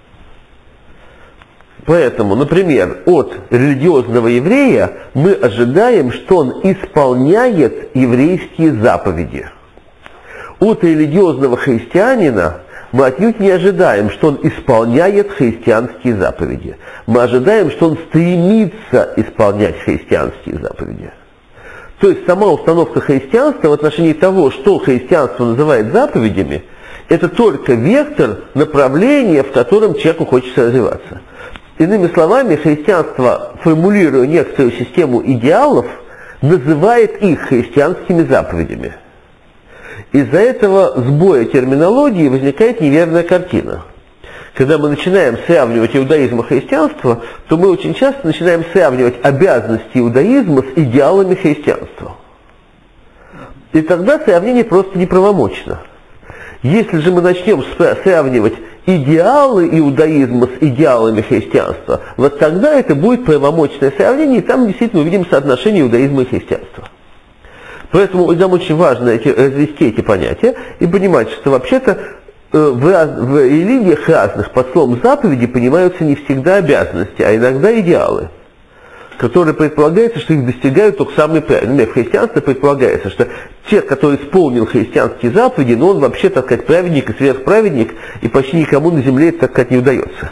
Поэтому, например, от религиозного еврея мы ожидаем, что он исполняет еврейские заповеди. От религиозного христианина мы отнюдь не ожидаем, что он исполняет христианские заповеди. Мы ожидаем, что он стремится исполнять христианские заповеди. То есть сама установка христианства в отношении того, что христианство называет заповедями, это только вектор направления, в котором человеку хочется развиваться. Иными словами, христианство, формулируя некоторую систему идеалов, называет их христианскими заповедями. Из-за этого сбоя терминологии возникает неверная картина. Когда мы начинаем сравнивать иудаизм и христианство, то мы очень часто начинаем сравнивать обязанности иудаизма с идеалами христианства. И тогда сравнение просто неправомочно. Если же мы начнем сравнивать идеалы иудаизма с идеалами христианства, вот тогда это будет правомочное сравнение, и там действительно увидим соотношение иудаизма и христианства. Поэтому нам очень важно эти, развести эти понятия и понимать, что вообще-то э, в, раз, в религиях разных под словом заповеди понимаются не всегда обязанности, а иногда идеалы, которые предполагается, что их достигают только самые правильные. В христианстве предполагается, что человек, который исполнил христианские заповеди, но он вообще, так сказать, праведник и сверхправедник, и почти никому на земле это, так сказать, не удается.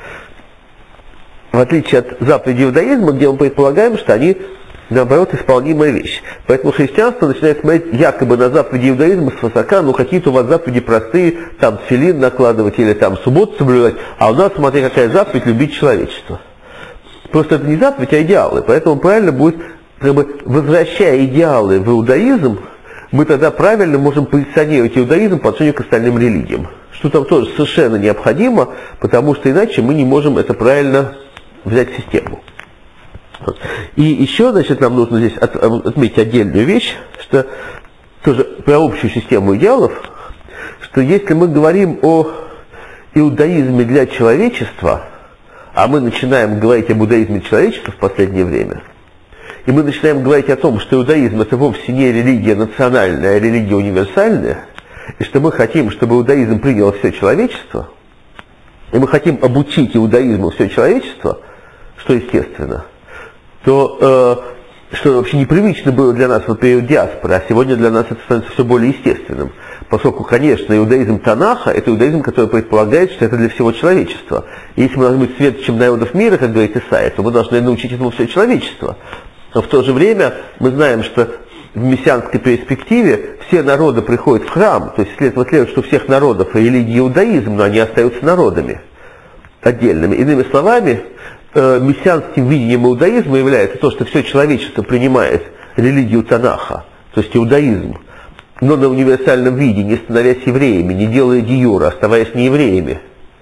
В отличие от заповедей иудаизма, где мы предполагаем, что они, наоборот, исполнимая вещь. Поэтому христианство начинает смотреть якобы на заповеди иудаизма свысока, ну какие-то у вас заповеди простые, там тфилин накладывать или там субботу соблюдать, а у нас, смотри, какая заповедь, любить человечество. Просто это не заповедь, а идеалы. Поэтому правильно будет, как бы, возвращая идеалы в иудаизм, мы тогда правильно можем позиционировать иудаизм по отношению к остальным религиям. Что там тоже совершенно необходимо, потому что иначе мы не можем это правильно взять в систему. И еще, значит, нам нужно здесь от, отметить отдельную вещь, что тоже про общую систему идеалов, что если мы говорим о иудаизме для человечества, а мы начинаем говорить об иудаизме человечества в последнее время, и мы начинаем говорить о том, что иудаизм это вовсе не религия национальная, а религия универсальная, и что мы хотим, чтобы иудаизм приняло все человечество, и мы хотим обучить иудаизму все человечество, что естественно, то э, что вообще непривычно было для нас в период диаспоры, а сегодня для нас это становится все более естественным. Поскольку, конечно, иудаизм Танаха – это иудаизм, который предполагает, что это для всего человечества. И если мы должны быть светочем народов мира, как говорит Исайя, то мы должны научить этому все человечество. Но в то же время мы знаем, что в мессианской перспективе все народы приходят в храм, то есть следует, следует что у всех народов религия иудаизм, но они остаются народами отдельными. Иными словами, э, мессианским видением иудаизма является то, что все человечество принимает религию Танаха, то есть иудаизм, но на универсальном виде, не становясь евреями, не делая диюра, оставаясь не евреями.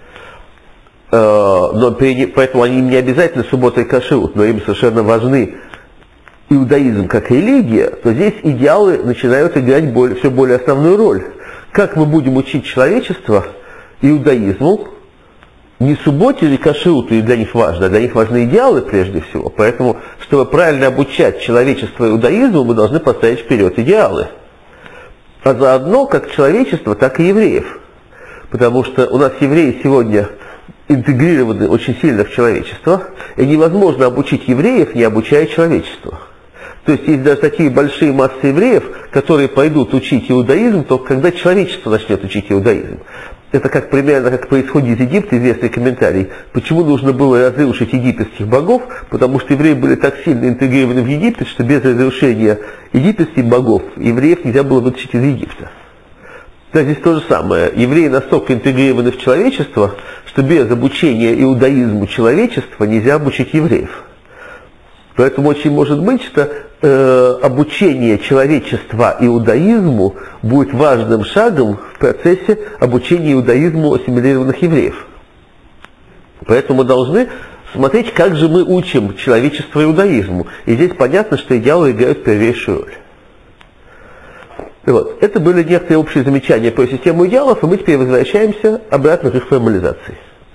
Э, но поэтому они не обязательно суббота и кашрут, но им совершенно важны иудаизм как религия, то здесь идеалы начинают играть более, все более основную роль. Как мы будем учить человечество иудаизму, не субботе или кашруту и для них важно, а для них важны идеалы прежде всего. Поэтому, чтобы правильно обучать человечество иудаизму, мы должны поставить вперед идеалы. А заодно как человечество, так и евреев. Потому что у нас евреи сегодня интегрированы очень сильно в человечество, и невозможно обучить евреев, не обучая человечество. То есть есть даже такие большие массы евреев, которые пойдут учить иудаизм, только когда человечество начнет учить иудаизм. Это как примерно как происходит из Египта, известный комментарий. Почему нужно было разрушить египетских богов? Потому что евреи были так сильно интегрированы в Египет, что без разрушения египетских богов евреев нельзя было вытащить из Египта. Да, здесь то же самое. Евреи настолько интегрированы в человечество, что без обучения иудаизму человечества нельзя обучить евреев. Поэтому очень может быть, что э, обучение человечества иудаизму будет важным шагом в процессе обучения иудаизму ассимилированных евреев. Поэтому мы должны смотреть, как же мы учим человечество иудаизму. И здесь понятно, что идеалы играют первейшую роль. Вот. Это были некоторые общие замечания про систему идеалов, и мы теперь возвращаемся обратно к их формализации.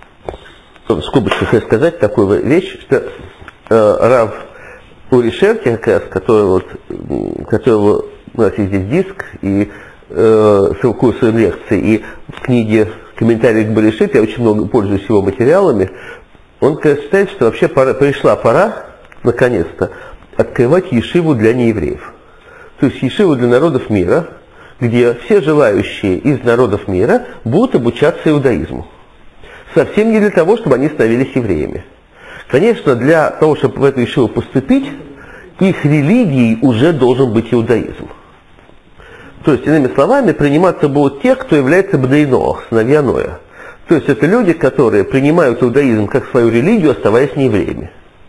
В скобочках хочу сказать такую вещь, что э, Рав Ури Шерки, как раз, который вот, которого у нас есть здесь диск, и э, ссылкую своим лекции, и в книге «Комментарий к Берешит» я очень много пользуюсь его материалами, он, конечно, считает, что вообще пора, пришла пора, наконец-то, открывать ешиву для неевреев. То есть ешиву для народов мира, где все желающие из народов мира будут обучаться иудаизму. Совсем не для того, чтобы они становились евреями. Конечно, для того, чтобы в эту ешиву поступить, их религией уже должен быть иудаизм. То есть, иными словами, приниматься будут те, кто является бней Ноах, сыновья Ноя. То есть это люди, которые принимают иудаизм как свою религию, оставаясь неевреями.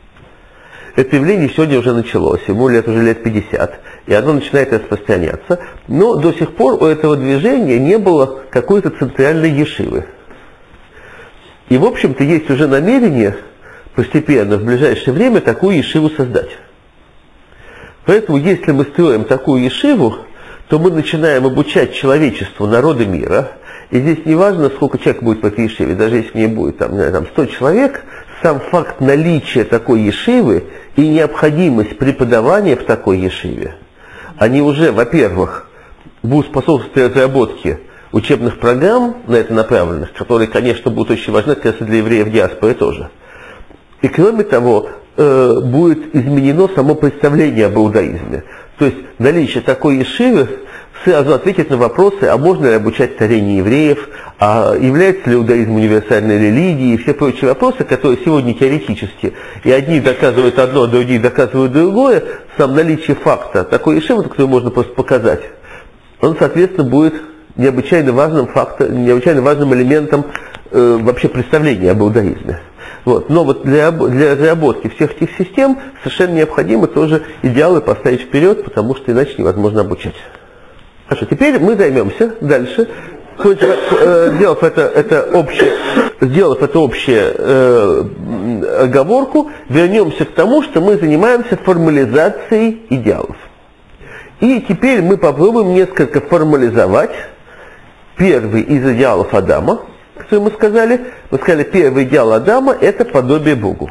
Это явление сегодня уже началось, ему лет уже лет пятьдесят, и оно начинает распространяться, но до сих пор у этого движения не было какой-то центральной ешивы. И, в общем-то, есть уже намерение постепенно, в ближайшее время, такую ешиву создать. Поэтому, если мы строим такую ешиву, то мы начинаем обучать человечеству, народы мира, и здесь не важно, сколько человек будет в этой ешиве, даже если в ней будет там, там, сто человек, сам факт наличия такой ешивы и необходимость преподавания в такой ешиве, они уже, во-первых, будут способствовать разработке учебных программ на это направленных, которые, конечно, будут очень важны, как раз и для евреев диаспоры тоже. И кроме того, э, будет изменено само представление об иудаизме. То есть наличие такой ешивы сразу ответит на вопросы, а можно ли обучать Торе неевреев, а является ли иудаизм универсальной религией, и все прочие вопросы, которые сегодня теоретически, и одни доказывают одно, а другие доказывают другое, сам наличие факта такой ешивы, который можно просто показать, он, соответственно, будет необычайно важным фактом, необычайно важным элементом э, вообще представления об иудаизме. Вот. Но вот для, для разработки всех этих систем совершенно необходимо тоже идеалы поставить вперед, потому что иначе невозможно обучать. Хорошо, теперь мы займемся дальше, сделав это, это общее, сделав это общее э, оговорку, вернемся к тому, что мы занимаемся формализацией идеалов. И теперь мы попробуем несколько формализовать первый из идеалов Адама, который мы сказали. Мы сказали, первый идеал Адама – это подобие Богу.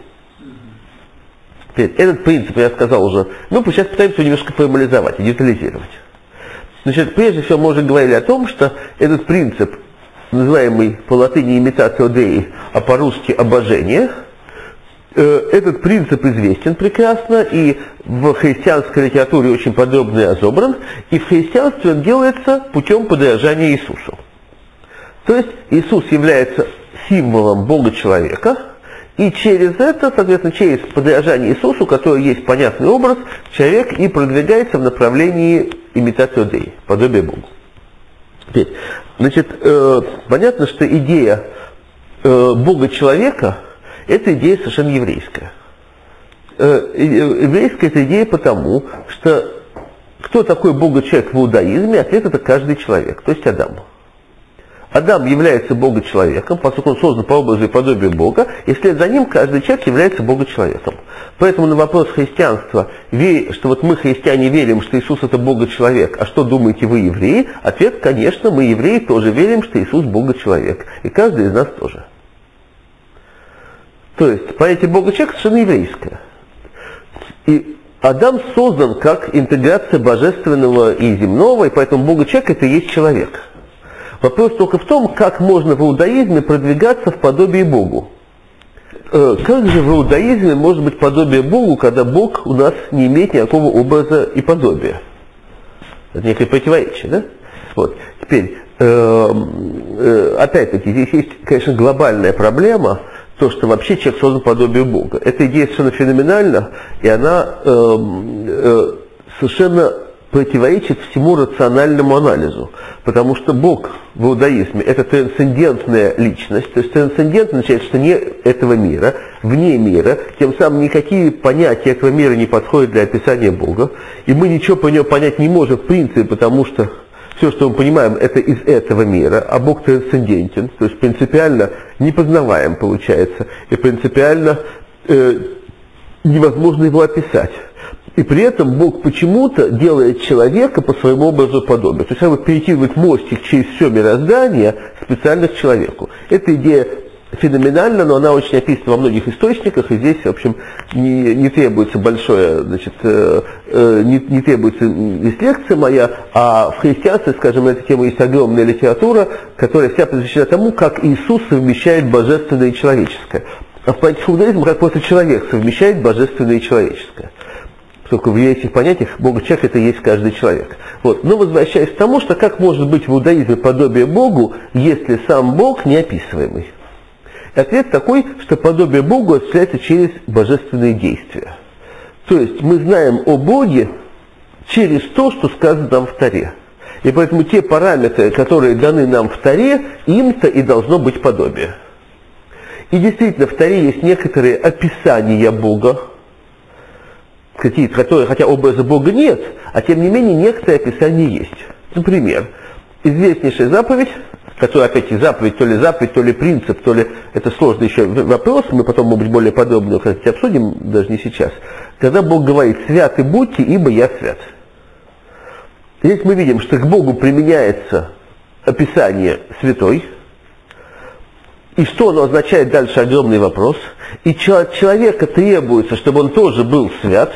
Этот принцип, я сказал уже, ну, сейчас пытаемся немножко формализовать и детализировать. Значит, прежде всего мы уже говорили о том, что этот принцип, называемый по латыни имитацио Деи, а по-русски обожение, э, этот принцип известен прекрасно, и в христианской литературе очень подробно и разобран, и в христианстве он делается путем подражания Иисусу. То есть Иисус является символом Бога-человека, и через это, соответственно, через подражание Иисусу, который есть понятный образ, человек и продвигается в направлении имитацио Деи, подобие Богу. Теперь, значит, э, понятно, что идея э, Бога-человека – это идея совершенно еврейская. Э, еврейская – это идея потому, что кто такой Бога-человек в иудаизме? Ответ – это каждый человек, то есть Адам. Адам является Бога-человеком, поскольку он создан по образу и подобию Бога, и вслед за ним каждый человек является Бога-человеком. Поэтому на вопрос христианства, что вот мы, христиане, верим, что Иисус это Бога-человек, а что думаете вы, евреи? Ответ, конечно, мы, евреи, тоже верим, что Иисус Бога-человек. И каждый из нас тоже. То есть понятие Бога-человека совершенно еврейское. И Адам создан как интеграция божественного и земного, и поэтому Бога-человек это и есть человек. Вопрос только в том, как можно в иудаизме продвигаться в подобие Богу. Как же в иудаизме может быть подобие Богу, когда Бог у нас не имеет никакого образа и подобия? Это некое противоречие, да? Вот. Теперь, э, э, опять-таки, здесь есть, конечно, глобальная проблема, то, что вообще человек создан подобие Бога. Эта идея совершенно феноменальна, и она э, э, совершенно противоречит всему рациональному анализу. Потому что Бог в иудаизме – это трансцендентная личность, то есть трансцендентно означает, что не этого мира, вне мира, тем самым никакие понятия этого мира не подходят для описания Бога, и мы ничего по нему понять не можем в принципе, потому что все, что мы понимаем, это из этого мира, а Бог трансцендентен, то есть принципиально непознаваем получается, и принципиально э, невозможно его описать. И при этом Бог почему-то делает человека по своему образу подобию. То есть он перекидывает мостик через все мироздание специально к человеку. Эта идея феноменальна, но она очень описана во многих источниках, и здесь, в общем, не, не требуется большое, значит, э, э, не, не требуется здесь лекция моя, а в христианстве, скажем, на эту тему есть огромная литература, которая вся посвящена тому, как Иисус совмещает божественное и человеческое. А в понятии иудаизма, как просто человек совмещает божественное и человеческое. Поскольку в еврейских понятиях Бога-человек это и есть каждый человек. Вот. Но возвращаясь к тому, что как может быть в иудаизме подобие Богу, если сам Бог неописываемый? Ответ такой, что подобие Богу осуществляется через божественные действия. То есть мы знаем о Боге через то, что сказано нам в Торе. И поэтому те параметры, которые даны нам в Торе, им-то и должно быть подобие. И действительно, в Торе есть некоторые описания Бога, какие-то, которые, хотя образа Бога нет, а тем не менее некоторые описания есть. Например, известнейшая заповедь, которая опять и заповедь, то ли заповедь, то ли принцип, то ли это сложный еще вопрос, мы потом, может быть, более подробно кстати, обсудим, даже не сейчас, когда Бог говорит: «Святы будьте, ибо я свят». Здесь мы видим, что к Богу применяется описание святой, и что оно означает дальше, огромный вопрос. И от человека требуется, чтобы он тоже был свят,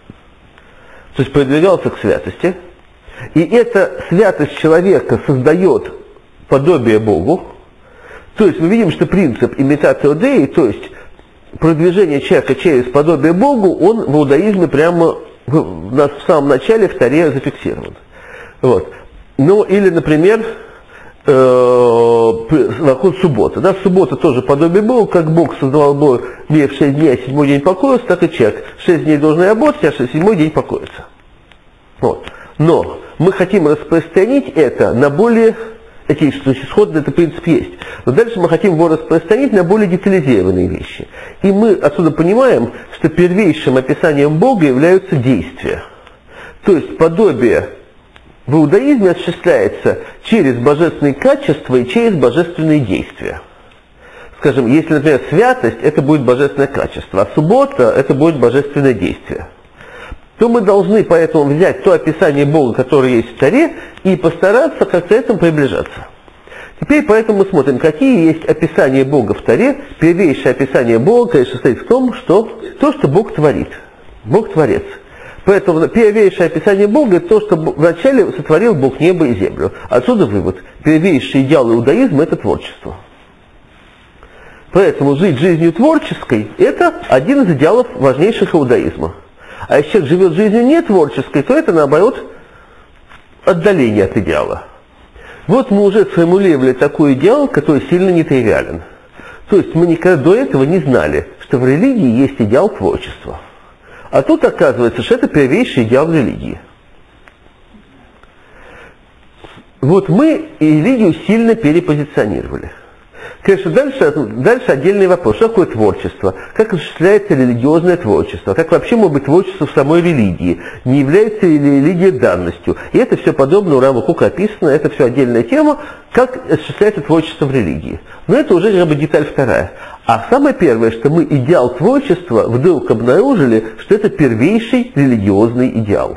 то есть продвигался к святости. И эта святость человека создает подобие Богу. То есть мы видим, что принцип имитатио Деи, то есть продвижение человека через подобие Богу, он в иудаизме прямо в, в самом начале в Торе зафиксирован. Вот. Ну или, например, вокруг субботы. Да, суббота тоже подобие Богу, как Бог создавал Бог мир в шесть дней, а седьмой день покоился, так и человек. Шесть дней должен работать, а седьмой день покоится. Вот. Но мы хотим распространить это на более, эти исходные, это принцип есть. Но дальше мы хотим его распространить на более детализированные вещи. И мы отсюда понимаем, что первейшим описанием Бога являются действия. То есть подобие в иудаизме осуществляется через божественные качества и через божественные действия. Скажем, если, например, святость, это будет божественное качество, а суббота, это будет божественное действие. То мы должны поэтому взять то описание Бога, которое есть в Торе, и постараться как-то этому приближаться. Теперь поэтому мы смотрим, какие есть описания Бога в Торе. Первейшее описание Бога, конечно, состоит в том, что то, что Бог творит. Бог творец. Поэтому первейшее описание Бога – это то, что вначале сотворил Бог небо и землю. Отсюда вывод. Первейший идеал иудаизма – это творчество. Поэтому жить жизнью творческой – это один из идеалов важнейших иудаизма. А если человек живет жизнью не творческой, то это, наоборот, отдаление от идеала. Вот мы уже сформулировали такой идеал, который сильно нетривиален. То есть мы никогда до этого не знали, что в религии есть идеал творчества. А тут оказывается, что это первейший идеал религии. Вот мы и религию сильно перепозиционировали. Конечно, дальше, дальше отдельный вопрос. Что такое творчество? Как осуществляется религиозное творчество? Как вообще может быть творчество в самой религии? Не является ли религия данностью? И это все подобно у Рава Кока описано, это все отдельная тема, как осуществляется творчество в религии. Но это уже как бы деталь вторая. А самое первое, что мы идеал творчества вдруг обнаружили, что это первейший религиозный идеал.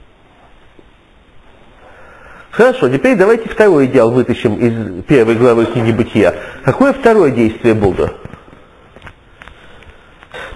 Хорошо, теперь давайте второй идеал вытащим из первой главы книги Бытия. Какое второе действие Бога?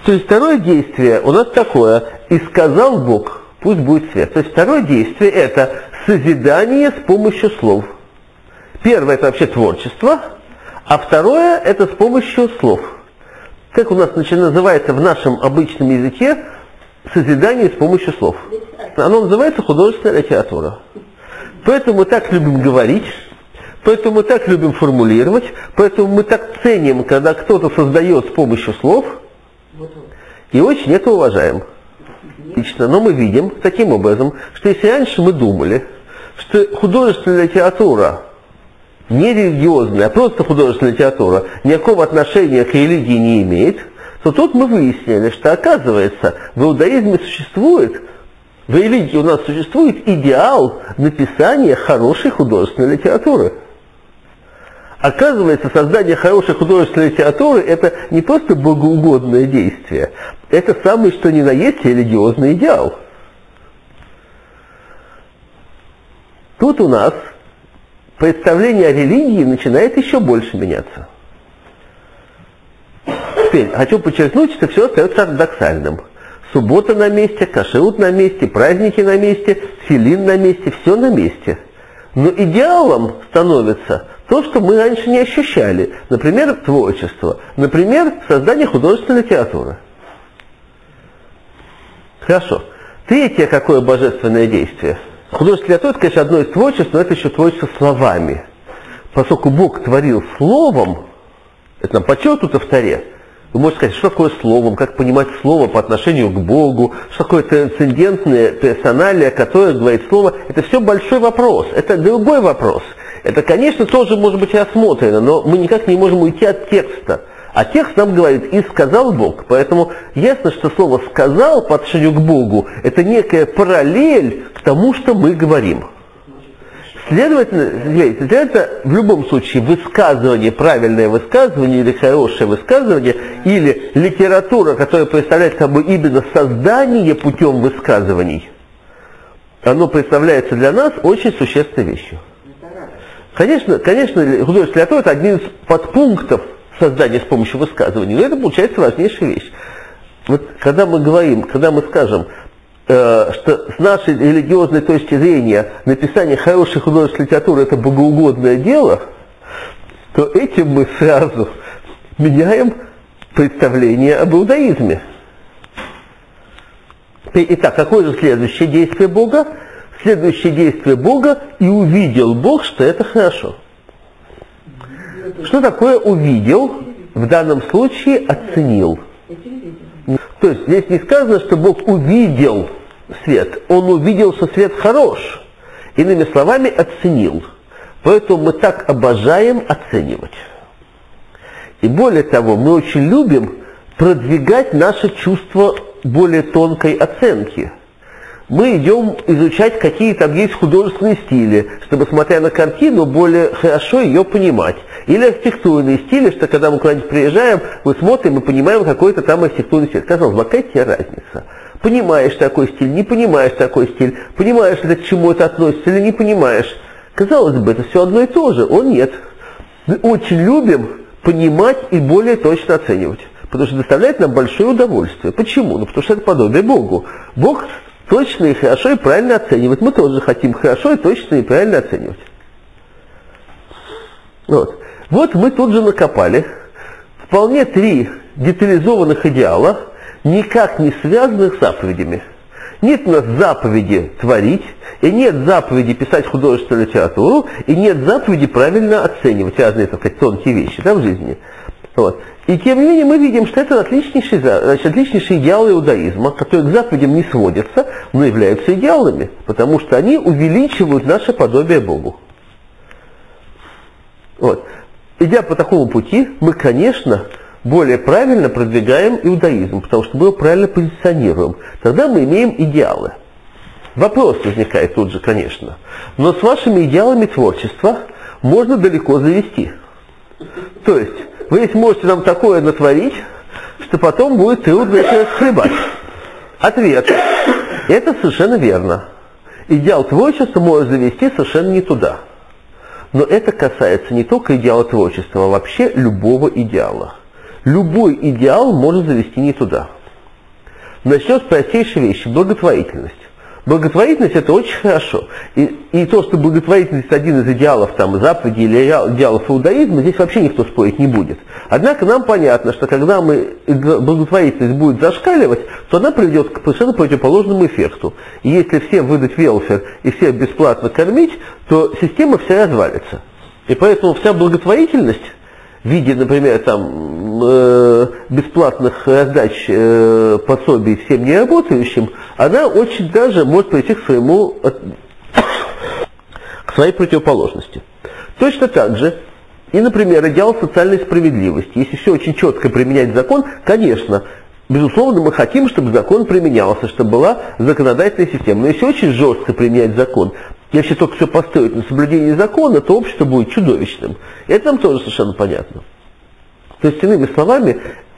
То есть второе действие у нас такое: «И сказал Бог, пусть будет свет». То есть второе действие — это созидание с помощью слов. Первое — это вообще творчество, а второе — это с помощью слов. Как у нас называется в нашем обычном языке созидание с помощью слов? Оно называется художественная литература. Поэтому мы так любим говорить, поэтому мы так любим формулировать, поэтому мы так ценим, когда кто-то создает с помощью слов, и очень это уважаем. Лично. Но мы видим таким образом, что если раньше мы думали, что художественная литература не религиозная, а просто художественная литература никакого отношения к религии не имеет, то тут мы выяснили, что, оказывается, в иудаизме существует, в религии у нас существует идеал написания хорошей художественной литературы. Оказывается, создание хорошей художественной литературы — это не просто богоугодное действие, это самый что ни на есть религиозный идеал. Тут у нас представление о религии начинает еще больше меняться. Теперь хочу подчеркнуть, что все остается ортодоксальным. Суббота на месте, кашрут на месте, праздники на месте, тфилин на месте, все на месте. Но идеалом становится то, что мы раньше не ощущали. Например, творчество. Например, создание художественной литературы. Хорошо. Третье какое божественное действие? Художественная литература — это, конечно, одно из творчеств, но это еще творчество словами. Поскольку Бог творил словом, это нам подчеркнуто в Торе, вы можете сказать, что такое словом, как понимать слово по отношению к Богу, что такое трансцендентное персоналия, которое говорит слово. Это все большой вопрос, это другой вопрос. Это, конечно, тоже может быть рассмотрено, но мы никак не можем уйти от текста. А текст нам говорит: «И сказал Бог». Поэтому ясно, что слово «сказал» по отношению к Богу — это некая параллель к тому, что мы говорим. Следовательно, это в любом случае высказывание, правильное высказывание или хорошее высказывание, или литература, которая представляет собой именно создание путем высказываний, оно представляется для нас очень существенной вещью. Конечно, конечно, художественная литература — это один из подпунктов создания с помощью высказываний, но это получается важнейшая вещь. Вот когда мы говорим, когда мы скажем, что с нашей религиозной точки зрения написание хорошей художественной литературы — это богоугодное дело, то этим мы сразу меняем представление об иудаизме. Итак, какое же следующее действие Бога? Следующее действие Бога: «И увидел Бог, что это хорошо». Что такое увидел? В данном случае оценил. То есть здесь не сказано, что Бог увидел свет, Он увидел, что свет хорош. Иными словами, оценил. Поэтому мы так обожаем оценивать. И более того, мы очень любим продвигать наше чувство более тонкой оценки. Мы идем изучать, какие там есть художественные стили, чтобы, смотря на картину, более хорошо ее понимать. Или архитектурные стили, что когда мы куда-нибудь приезжаем, мы смотрим и понимаем какой-то там архитектурный стиль. Казалось бы, какая тебе разница? Понимаешь такой стиль, не понимаешь такой стиль, понимаешь, это к чему это относится или не понимаешь. Казалось бы, это все одно и то же. О, нет. Мы очень любим понимать и более точно оценивать, потому что доставляет нам большое удовольствие. Почему? Ну, потому что это подобие Богу. Бог точно и хорошо и правильно оценивает. Мы тоже хотим хорошо и точно и правильно оценивать. Вот. Вот мы тут же накопали вполне три детализованных идеала, никак не связанных с заповедями. Нет у нас заповеди творить, и нет заповеди писать художественную литературу, и нет заповеди правильно оценивать разные, так сказать, тонкие вещи, да, в жизни. Вот. И тем не менее мы видим, что это отличнейший, значит, отличнейший идеал иудаизма, который к заповедям не сводится, но являются идеалами, потому что они увеличивают наше подобие Богу. Вот. Идя по такому пути, мы, конечно, более правильно продвигаем иудаизм, потому что мы его правильно позиционируем. Тогда мы имеем идеалы. Вопрос возникает тут же, конечно. Но с вашими идеалами творчества можно далеко завести. То есть, вы ведь можете нам такое натворить, что потом будет трудно это расхлебать. Ответ. Это совершенно верно. Идеал творчества может завести совершенно не туда. Но это касается не только идеала творчества, а вообще любого идеала. любой идеал может завести не туда. Начнем с простейшей вещи – благотворительность. Благотворительность – это очень хорошо. И, и то, что благотворительность – один из идеалов там, заповедей или идеалов иудаизма, здесь вообще никто спорить не будет. Однако нам понятно, что когда мы, благотворительность будет зашкаливать, то она приведет к совершенно противоположному эффекту. И если всем выдать велфер и всех бесплатно кормить, то система вся развалится. И поэтому вся благотворительность в виде, например, там, э, бесплатных раздач э, пособий всем неработающим, она очень даже может прийти к своему, к своей противоположности. Точно так же и, например, идеал социальной справедливости. Если все очень четко применять закон, конечно, безусловно, мы хотим, чтобы закон применялся, чтобы была законодательная система. Но если очень жестко применять закон, если только все построить на соблюдении закона, то общество будет чудовищным. И это нам тоже совершенно понятно. То есть, иными словами,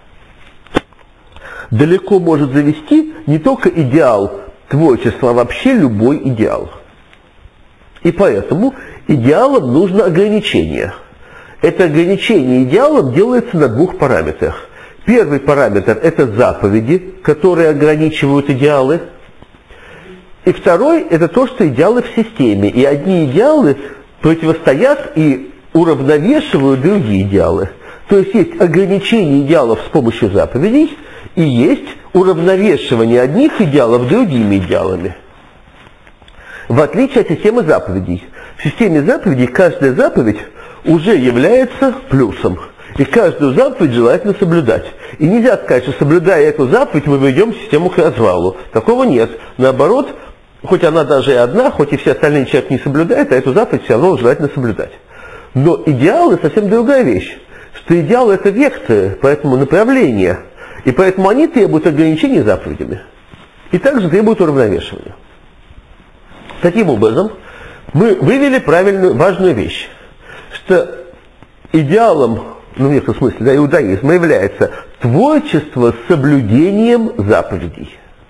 далеко может завести не только идеал творчества, а вообще любой идеал. И поэтому идеалам нужно ограничение. Это ограничение идеалом делается на двух параметрах. Первый параметр – это заповеди, которые ограничивают идеалы. И второй – это то, что идеалы в системе. И одни идеалы противостоят и уравновешивают другие идеалы. То есть есть ограничение идеалов с помощью заповедей, и есть уравновешивание одних идеалов другими идеалами. В отличие от системы заповедей. В системе заповедей каждая заповедь уже является плюсом. И каждую заповедь желательно соблюдать. И нельзя сказать, что соблюдая эту заповедь, мы ведем систему к развалу. Такого нет. Наоборот, хоть она даже и одна, хоть и все остальные человек не соблюдает, а эту заповедь все равно желательно соблюдать. Но идеалы совсем другая вещь. Что идеалы это векторы, поэтому направления. И поэтому они требуют ограничений заповедями. И также требуют уравновешивания. Таким образом, мы вывели правильную, важную вещь. Что идеалом, ну в некотором смысле, да, иудаизма является творчество с соблюдением заповедей.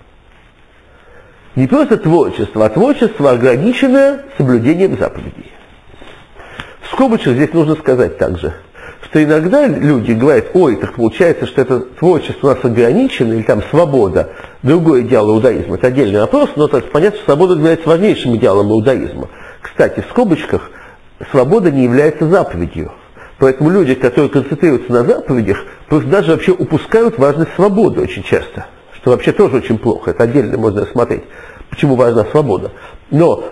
Не просто творчество, а творчество, ограниченное соблюдением заповедей. В скобочках здесь нужно сказать также, что иногда люди говорят: ой, так получается, что это творчество у нас ограничено, или там свобода, другой идеал иудаизма, это отдельный вопрос, но так понятно, что свобода является важнейшим идеалом иудаизма. Кстати, в скобочках, свобода не является заповедью. Поэтому люди, которые концентрируются на заповедях, просто даже вообще упускают важность свободы очень часто. Что вообще тоже очень плохо. Это отдельно можно рассмотреть, почему важна свобода. Но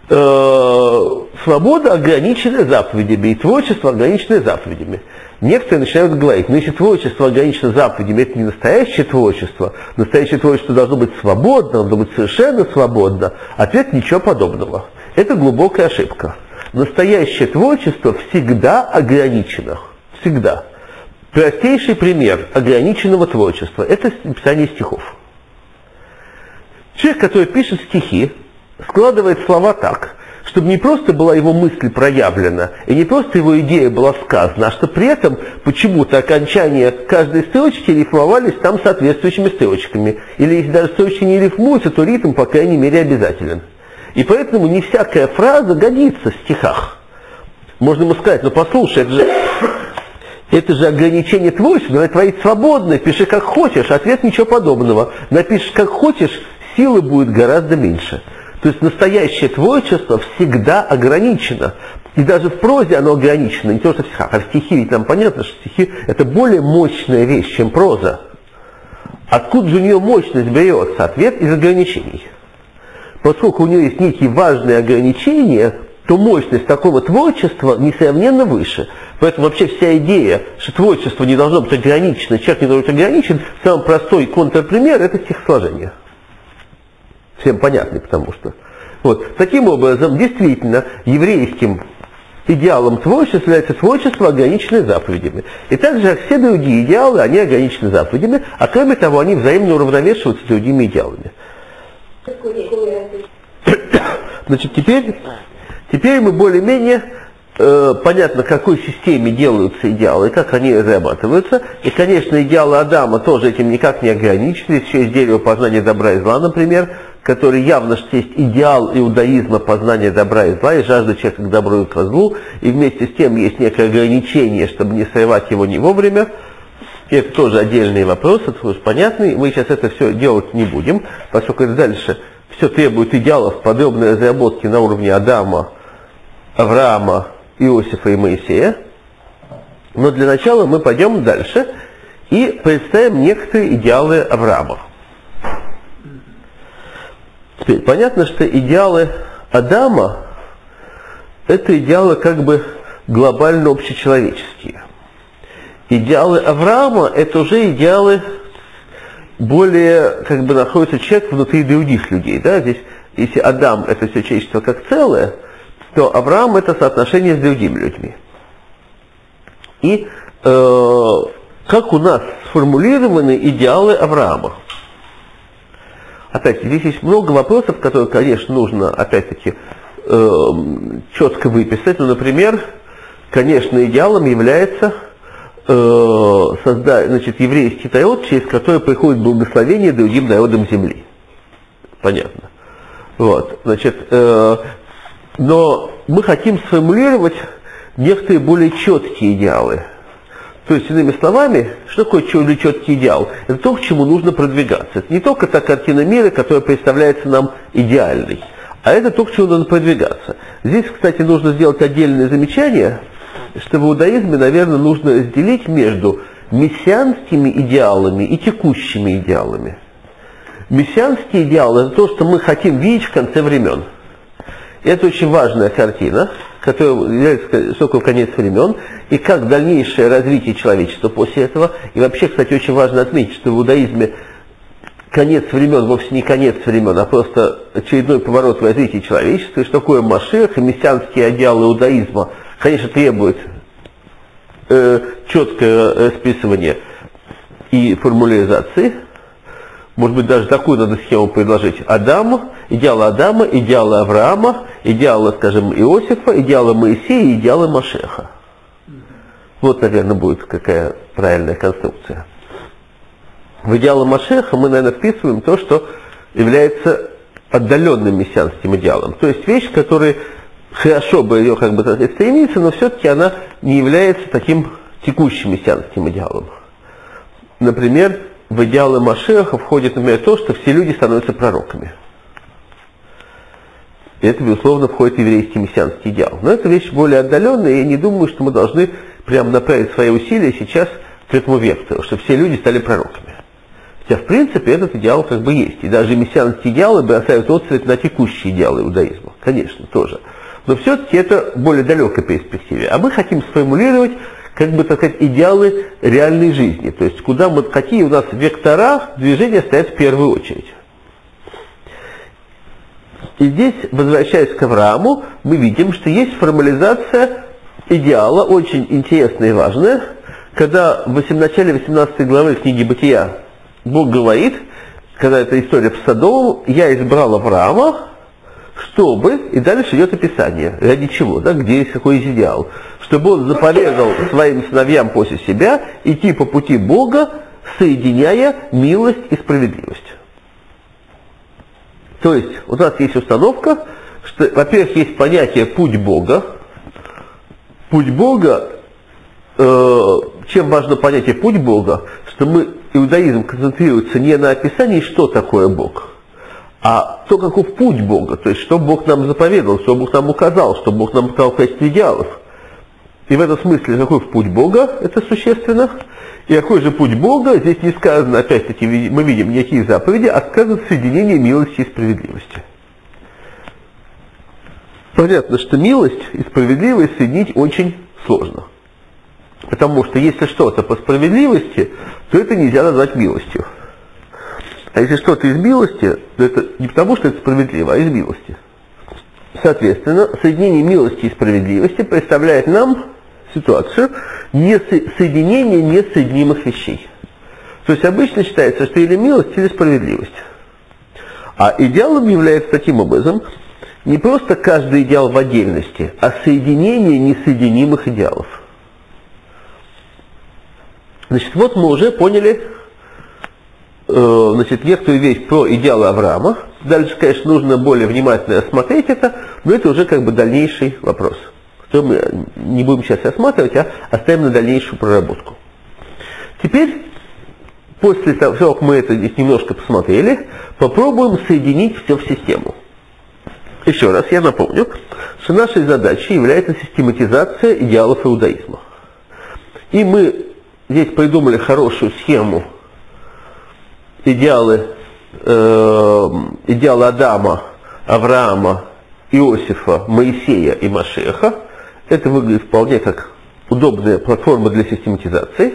э, свобода ограничена заповедями, и творчество ограничено заповедями. Некоторые начинают говорить: ну если творчество ограничено заповедями, это не настоящее творчество. Настоящее творчество должно быть свободно, должно быть совершенно свободно. Ответ: ничего подобного. Это глубокая ошибка. Настоящее творчество всегда ограничено. Всегда. Простейший пример ограниченного творчества – это написание стихов. Человек, который пишет стихи, складывает слова так, чтобы не просто была его мысль проявлена, и не просто его идея была сказана, а что при этом почему-то окончания каждой строчки рифмовались там соответствующими строчками. Или если даже строчки не рифмуются, то ритм, по крайней мере, обязателен. И поэтому не всякая фраза годится в стихах. Можно ему сказать: ну послушай, это же, это же ограничение творчества, надо творить свободно, пиши как хочешь. Ответ: ничего подобного. Напишешь как хочешь, силы будет гораздо меньше. То есть настоящее творчество всегда ограничено. И даже в прозе оно ограничено, не то что в стихах. А в стихи ведь нам понятно, что стихи это более мощная вещь, чем проза. Откуда же у нее мощность берется? Ответ: из ограничений. Поскольку у нее есть некие важные ограничения, то мощность такого творчества несравненно выше. Поэтому вообще вся идея, что творчество не должно быть ограничено, человек не должен быть ограничен, самый простой контрпример – это стихосложение. Всем понятный, потому что. Вот. Таким образом, действительно, еврейским идеалом творчества является творчество, ограниченное заповедями. И также все другие идеалы, они ограничены заповедями, а кроме того, они взаимно уравновешиваются с другими идеалами. Значит, теперь, теперь мы более-менее э, понятно, в какой системе делаются идеалы, как они разрабатываются. И, конечно, идеалы Адама тоже этим никак не ограничены. Еще есть дерево познания добра и зла, например, который явно, что есть идеал иудаизма познания добра и зла, и жажда человека к добру и к злу, и вместе с тем есть некое ограничение, чтобы не срывать его не вовремя. И это тоже отдельный вопрос, это уж понятный. Мы сейчас это все делать не будем, поскольку это дальше все требует идеалов подробной разработки на уровне Адама, Авраама, Иосифа и Моисея. Но для начала мы пойдем дальше и представим некоторые идеалы Авраама. Теперь понятно, что идеалы Адама – это идеалы как бы глобально общечеловеческие. Идеалы Авраама – это уже идеалы более, как бы, находится человек внутри других людей. Да? Здесь, если Адам – это все человечество как целое, то Авраам – это соотношение с другими людьми. И э, как у нас сформулированы идеалы Авраама? Опять, здесь есть много вопросов, которые, конечно, нужно, опять-таки, э, четко выписать. Ну, например, конечно, идеалом является э, создать, значит, еврейский народ, через который приходит благословение другим народам земли. Понятно. Вот, значит, э, но мы хотим сформулировать некоторые более четкие идеалы. То есть, иными словами, что такое четкий идеал? Это то, к чему нужно продвигаться. Это не только та картина мира, которая представляется нам идеальной, а это то, к чему нужно продвигаться. Здесь, кстати, нужно сделать отдельное замечание, что в иудаизме, наверное, нужно разделить между мессианскими идеалами и текущими идеалами. Мессианский идеал – это то, что мы хотим видеть в конце времен. И это очень важная картина, которая является, что такое конец времен, и как дальнейшее развитие человечества после этого. И вообще, кстати, очень важно отметить, что в иудаизме конец времен вовсе не конец времен, а просто очередной поворот в развитии человечества. И что такое Машиах, и мессианские идеалы иудаизма, конечно, требуют э, четкое расписывание и формуляризации. Может быть, даже такую надо схему предложить. Адам, идеалы Адама, идеалы Авраама, идеалы, скажем, Иосифа, идеалы Моисея и идеалы Машеха. Вот, наверное, будет какая правильная конструкция. В идеалы Машеха мы, наверное, вписываем то, что является отдаленным мессианским идеалом. То есть вещь, которая хорошо бы ее как бы стремиться, но все-таки она не является таким текущим мессианским идеалом. Например, в идеалы Машеха входит, например, то, что все люди становятся пророками. И это, безусловно, входит в еврейский мессианский идеал. Но это вещь более отдаленная, и я не думаю, что мы должны прямо направить свои усилия сейчас к этому вектору, что все люди стали пророками. Хотя, в принципе, этот идеал как бы есть. И даже мессианские идеалы бросают отцвет на текущие идеалы иудаизма. Конечно, тоже. Но все-таки это в более далекой перспективе. А мы хотим сформулировать, как бы, так сказать, идеалы реальной жизни. То есть, куда мы, какие у нас вектора движения стоят в первую очередь. И здесь, возвращаясь к Аврааму, мы видим, что есть формализация идеала, очень интересная и важная, когда в начале восемнадцатой главы книги Бытия Бог говорит, когда эта история в Содом, я избрал Авраама, чтобы, и дальше идет описание, ради чего, да, где есть какой идеал, чтобы он заповедал своим сыновьям после себя идти по пути Бога, соединяя милость и справедливость. То есть у нас есть установка, что, во-первых, есть понятие «путь Бога». Путь Бога, э, чем важно понятие «путь Бога», что мы, иудаизм концентрируется не на описании, что такое Бог, а то, каков путь Бога, то есть что Бог нам заповедал, что Бог нам указал, что Бог нам указал в качестве идеалов. И в этом смысле, какой путь Бога, это существенно. И какой же путь Бога, здесь не сказано, опять-таки, мы видим некие заповеди, а сказано соединение милости и справедливости. Понятно, что милость и справедливость соединить очень сложно. Потому что если что-то по справедливости, то это нельзя назвать милостью. А если что-то из милости, то это не потому, что это справедливо, а из милости. Соответственно, соединение милости и справедливости представляет нам ситуацию не соединения несоединимых вещей. То есть обычно считается, что или милость, или справедливость. А идеалом является таким образом не просто каждый идеал в отдельности, а соединение несоединимых идеалов. Значит, вот мы уже поняли э, значит, некоторую вещь про идеалы Авраама. Дальше, конечно, нужно более внимательно рассмотреть это, но это уже как бы дальнейший вопрос, который мы не будем сейчас рассматривать, а оставим на дальнейшую проработку. Теперь теперь, после того, как мы это здесь немножко посмотрели, попробуем соединить все в систему. Еще раз я напомню, что нашей задачей является систематизация идеалов иудаизма. И мы здесь придумали хорошую схему идеалы, э, идеалы Адама, Авраама, Иосифа, Моисея и Машеха. Это выглядит вполне как удобная платформа для систематизации.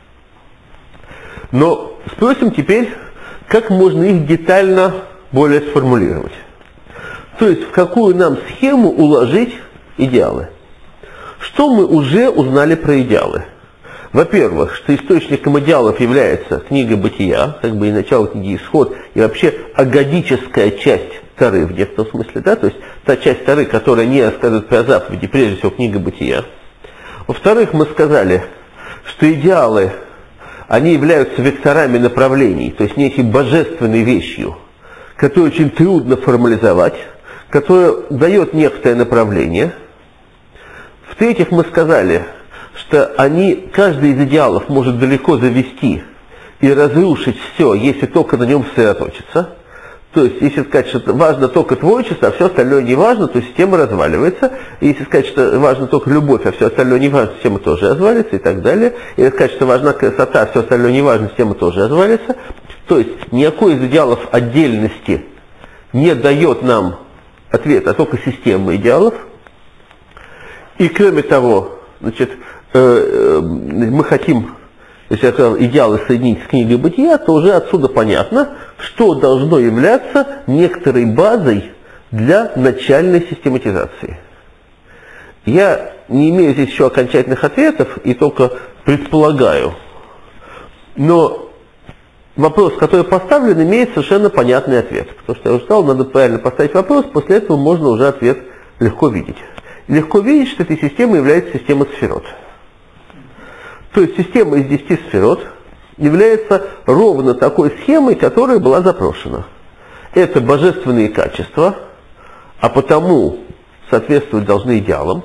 Но спросим теперь, как можно их детально более сформулировать. То есть, в какую нам схему уложить идеалы. Что мы уже узнали про идеалы? Во-первых, что источником идеалов является книга Бытия, как бы и начало книги Исход, и вообще агадическая часть Торы в некотором смысле, да, то есть та часть Торы, которая не рассказывает про заповеди, прежде всего книга Бытия. Во-вторых, мы сказали, что идеалы, они являются векторами направлений, то есть некой божественной вещью, которую очень трудно формализовать, которая дает некоторое направление. В-третьих, мы сказали, что они, каждый из идеалов может далеко завести и разрушить все, если только на нем сосредоточиться. То есть, если сказать, что важно только творчество, а все остальное не важно, то система разваливается. И если сказать, что важно только любовь, а все остальное не важно, система тоже развалится и так далее. И если сказать, что важна красота, а все остальное не важно, система тоже развалится. То есть, никакой из идеалов отдельности не дает нам ответа, а только система идеалов. И кроме того, значит, э, э, мы хотим, если я сказал, идеалы соединить с книгой Бытия, то уже отсюда понятно, что должно являться некоторой базой для начальной систематизации. Я не имею здесь еще окончательных ответов и только предполагаю. Но вопрос, который поставлен, имеет совершенно понятный ответ. Потому что я уже сказал, надо правильно поставить вопрос, после этого можно уже ответ легко видеть. Легко видеть, что этой системой является система сферот. То есть система из десяти сферот является ровно такой схемой, которая была запрошена. Это божественные качества, а потому соответствовать должны идеалам.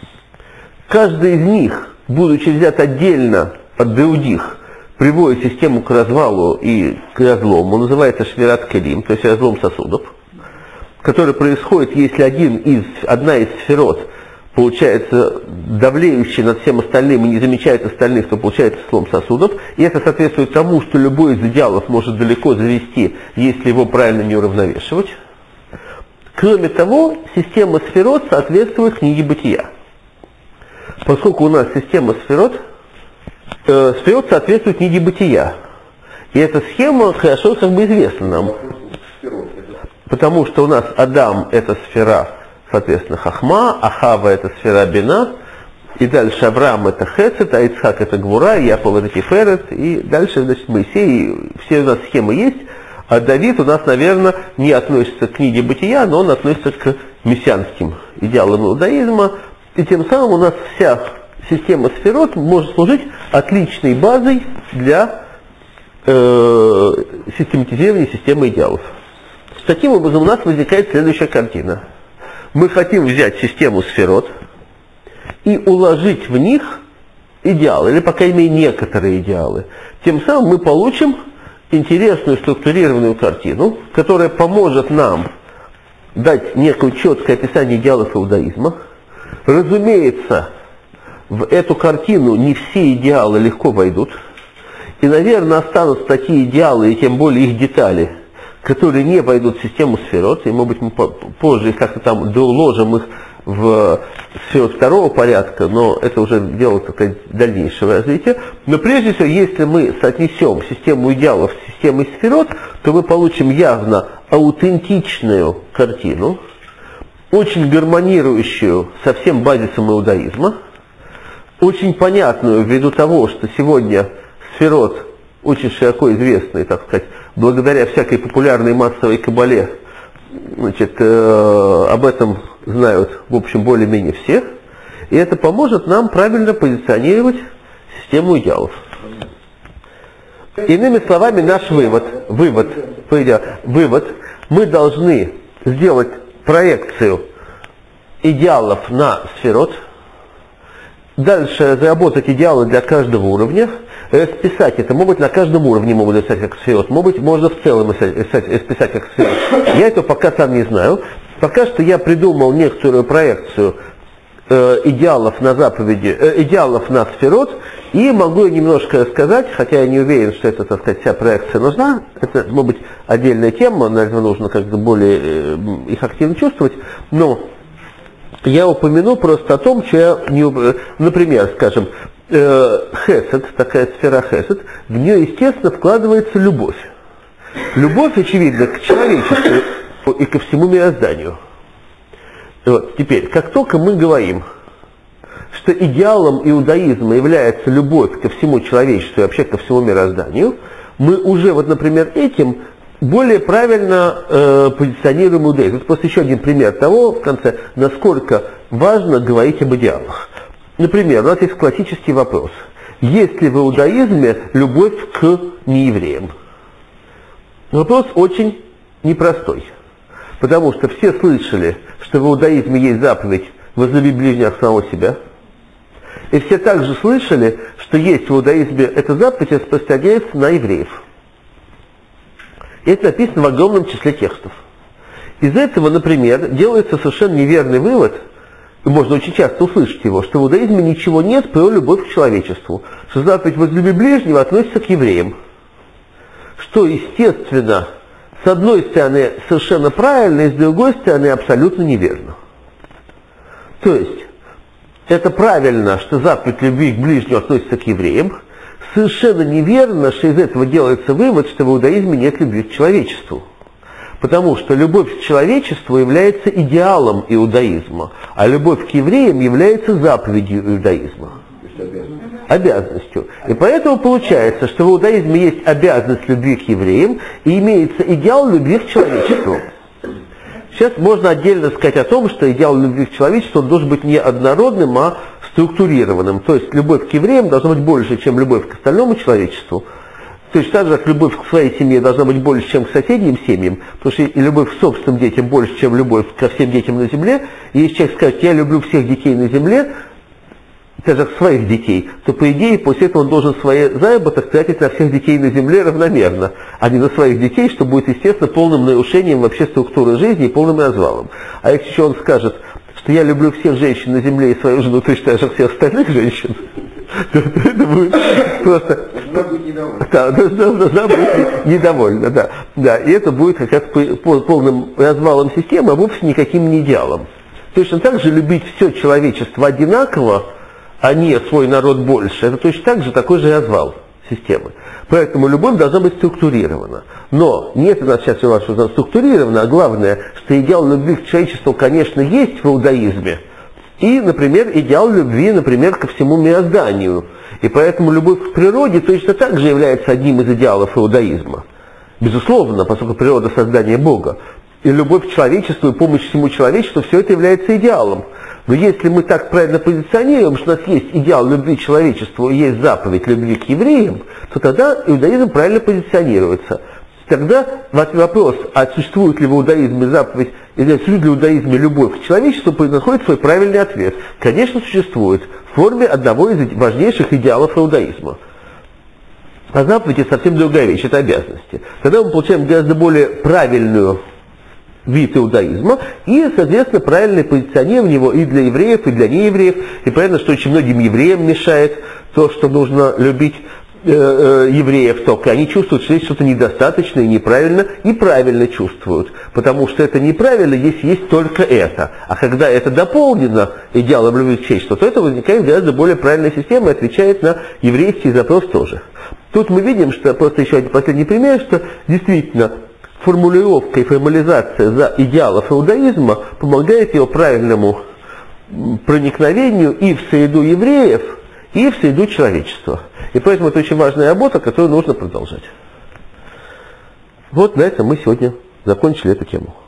Каждый из них, будучи взят отдельно от других, приводит систему к развалу и к разлому, называется швират келим, то есть разлом сосудов, который происходит, если один из, одна из сферот получается давлеющий над всем остальным и не замечает остальных, то получается слом сосудов. И это соответствует тому, что любой из идеалов может далеко завести, если его правильно не уравновешивать. Кроме того, система сферот соответствует книге Бытия. Поскольку у нас система сферот, э, сферот соответствует книге Бытия. И эта схема хорошо как бы известна нам. Потому что у нас Адам – это сфера, соответственно, Хахма, а Хава – это сфера Бина, и дальше Авраам – это Хесед, а Ицхак – это Гвура, Яков – это Тиферет, и дальше, значит, Моисей, все у нас схемы есть, а Давид у нас, наверное, не относится к книге Бытия, но он относится к мессианским идеалам иудаизма, и тем самым у нас вся система сферот может служить отличной базой для э, систематизирования системы идеалов. Таким образом, у нас возникает следующая картина. Мы хотим взять систему сферот и уложить в них идеалы, или, по крайней мере, некоторые идеалы. Тем самым мы получим интересную структурированную картину, которая поможет нам дать некое четкое описание идеалов иудаизма. Разумеется, в эту картину не все идеалы легко войдут, и, наверное, останутся такие идеалы, и тем более их детали, которые не войдут в систему сферот, и, может быть, мы позже как-то там доложим их в сферот второго порядка, но это уже дело такое дальнейшего развития. Но прежде всего, если мы соотнесем систему идеалов с системой сферот, то мы получим явно аутентичную картину, очень гармонирующую со всем базисом иудаизма, очень понятную ввиду того, что сегодня сферот очень широко известный, так сказать, благодаря всякой популярной массовой кабале, значит, э, об этом знают, в общем, более-менее все, и это поможет нам правильно позиционировать систему идеалов. Иными словами, наш вывод, вывод, вывод, мы должны сделать проекцию идеалов на сферот дальше заработать идеалы для каждого уровня, расписать это, может быть, на каждом уровне могут расписать как сферот, может быть, можно в целом расписать как сферот. Я этого пока сам не знаю. Пока что я придумал некоторую проекцию э, идеалов на заповеди, э, идеалов на сферот, и могу немножко рассказать, хотя я не уверен, что это, так сказать, вся проекция нужна. Это, может быть, отдельная тема, наверное, нужно как-то более э, их активно чувствовать, но я упомяну просто о том, что я, не, например, скажем, э, хесед, такая сфера хесед, в нее, естественно, вкладывается любовь. Любовь, очевидно, к человечеству и ко всему мирозданию. Вот, теперь, как только мы говорим, что идеалом иудаизма является любовь ко всему человечеству и вообще ко всему мирозданию, мы уже, вот, например, этим более правильно э, позиционируем иудаизм. Это просто еще один пример того, в конце, насколько важно говорить об идеалах. Например, у нас есть классический вопрос. Есть ли в иудаизме любовь к неевреям? Вопрос очень непростой. Потому что все слышали, что в иудаизме есть заповедь «возлюби ближнего самого себя». И все также слышали, что есть в иудаизме эта заповедь распространяется на евреев. И это написано в огромном числе текстов. Из этого, например, делается совершенно неверный вывод, и можно очень часто услышать его, что в иудаизме ничего нет про любовь к человечеству, что заповедь «возлюби ближнего» относится к евреям. Что, естественно, с одной стороны совершенно правильно, и с другой стороны абсолютно неверно. То есть, это правильно, что заповедь любви к ближнему относится к евреям. Совершенно неверно, что из этого делается вывод, что в иудаизме нет любви к человечеству. Потому что любовь к человечеству является идеалом иудаизма, а любовь к евреям является заповедью иудаизма. Обязанностью. И поэтому получается, что в иудаизме есть обязанность любви к евреям и имеется идеал любви к человечеству. Сейчас можно отдельно сказать о том, что идеал любви к человечеству он должен быть не однородным, а структурированным. То есть любовь к евреям должна быть больше, чем любовь к остальному человечеству. То есть так же, как любовь к своей семье должна быть больше, чем к соседним семьям, потому что и любовь к собственным детям больше, чем любовь ко всем детям на земле. И если человек скажет, я люблю всех детей на земле, даже своих детей, то по идее после этого он должен свои заработок тратить на всех детей на земле равномерно, а не на своих детей, что будет, естественно, полным нарушением вообще структуры жизни и полным развалом. А если еще он скажет, что я люблю всех женщин на земле и свою жену точно так же всех остальных женщин, то это будет просто... Должна быть недовольна. Да, должна быть недовольна, да. Да, и это будет как раз полным развалом системы, а вовсе никаким не идеалом. Точно так же любить все человечество одинаково, а не свой народ больше, это точно так же такой же развал системы. Поэтому любовь должна быть структурирована. Но нет у нас сейчас у нас что она структурирована, а главное, что идеал любви к человечеству, конечно, есть в иудаизме. И, например, идеал любви, например, ко всему мирозданию. И поэтому любовь к природе точно так же является одним из идеалов иудаизма. Безусловно, поскольку природа создания Бога. И любовь к человечеству и помощь всему человечеству, все это является идеалом. Но если мы так правильно позиционируем, что у нас есть идеал любви к человечеству и есть заповедь любви к евреям, то тогда иудаизм правильно позиционируется. Тогда вопрос, а существует ли в иудаизме заповедь, или существует ли в иудаизме любовь к человечеству, находит свой правильный ответ. Конечно, существует в форме одного из важнейших идеалов иудаизма. А заповедь это совсем другая вещь, это обязанности. Тогда мы получаем гораздо более правильную вид иудаизма и, соответственно, правильное позиционирование его и для евреев, и для неевреев. И понятно, что очень многим евреям мешает то, что нужно любить э, э, евреев только. Они чувствуют, что есть что-то недостаточно и неправильно, и правильно чувствуют. Потому что это неправильно, если есть только это. А когда это дополнено идеалом любви к человечеству, то это возникает гораздо более правильная система и отвечает на еврейский запрос тоже. Тут мы видим, что просто еще один последний пример, что действительно формулировка и формализация за идеалов иудаизма помогает его правильному проникновению и в среду евреев, и в среду человечества. И поэтому это очень важная работа, которую нужно продолжать. Вот на этом мы сегодня закончили эту тему.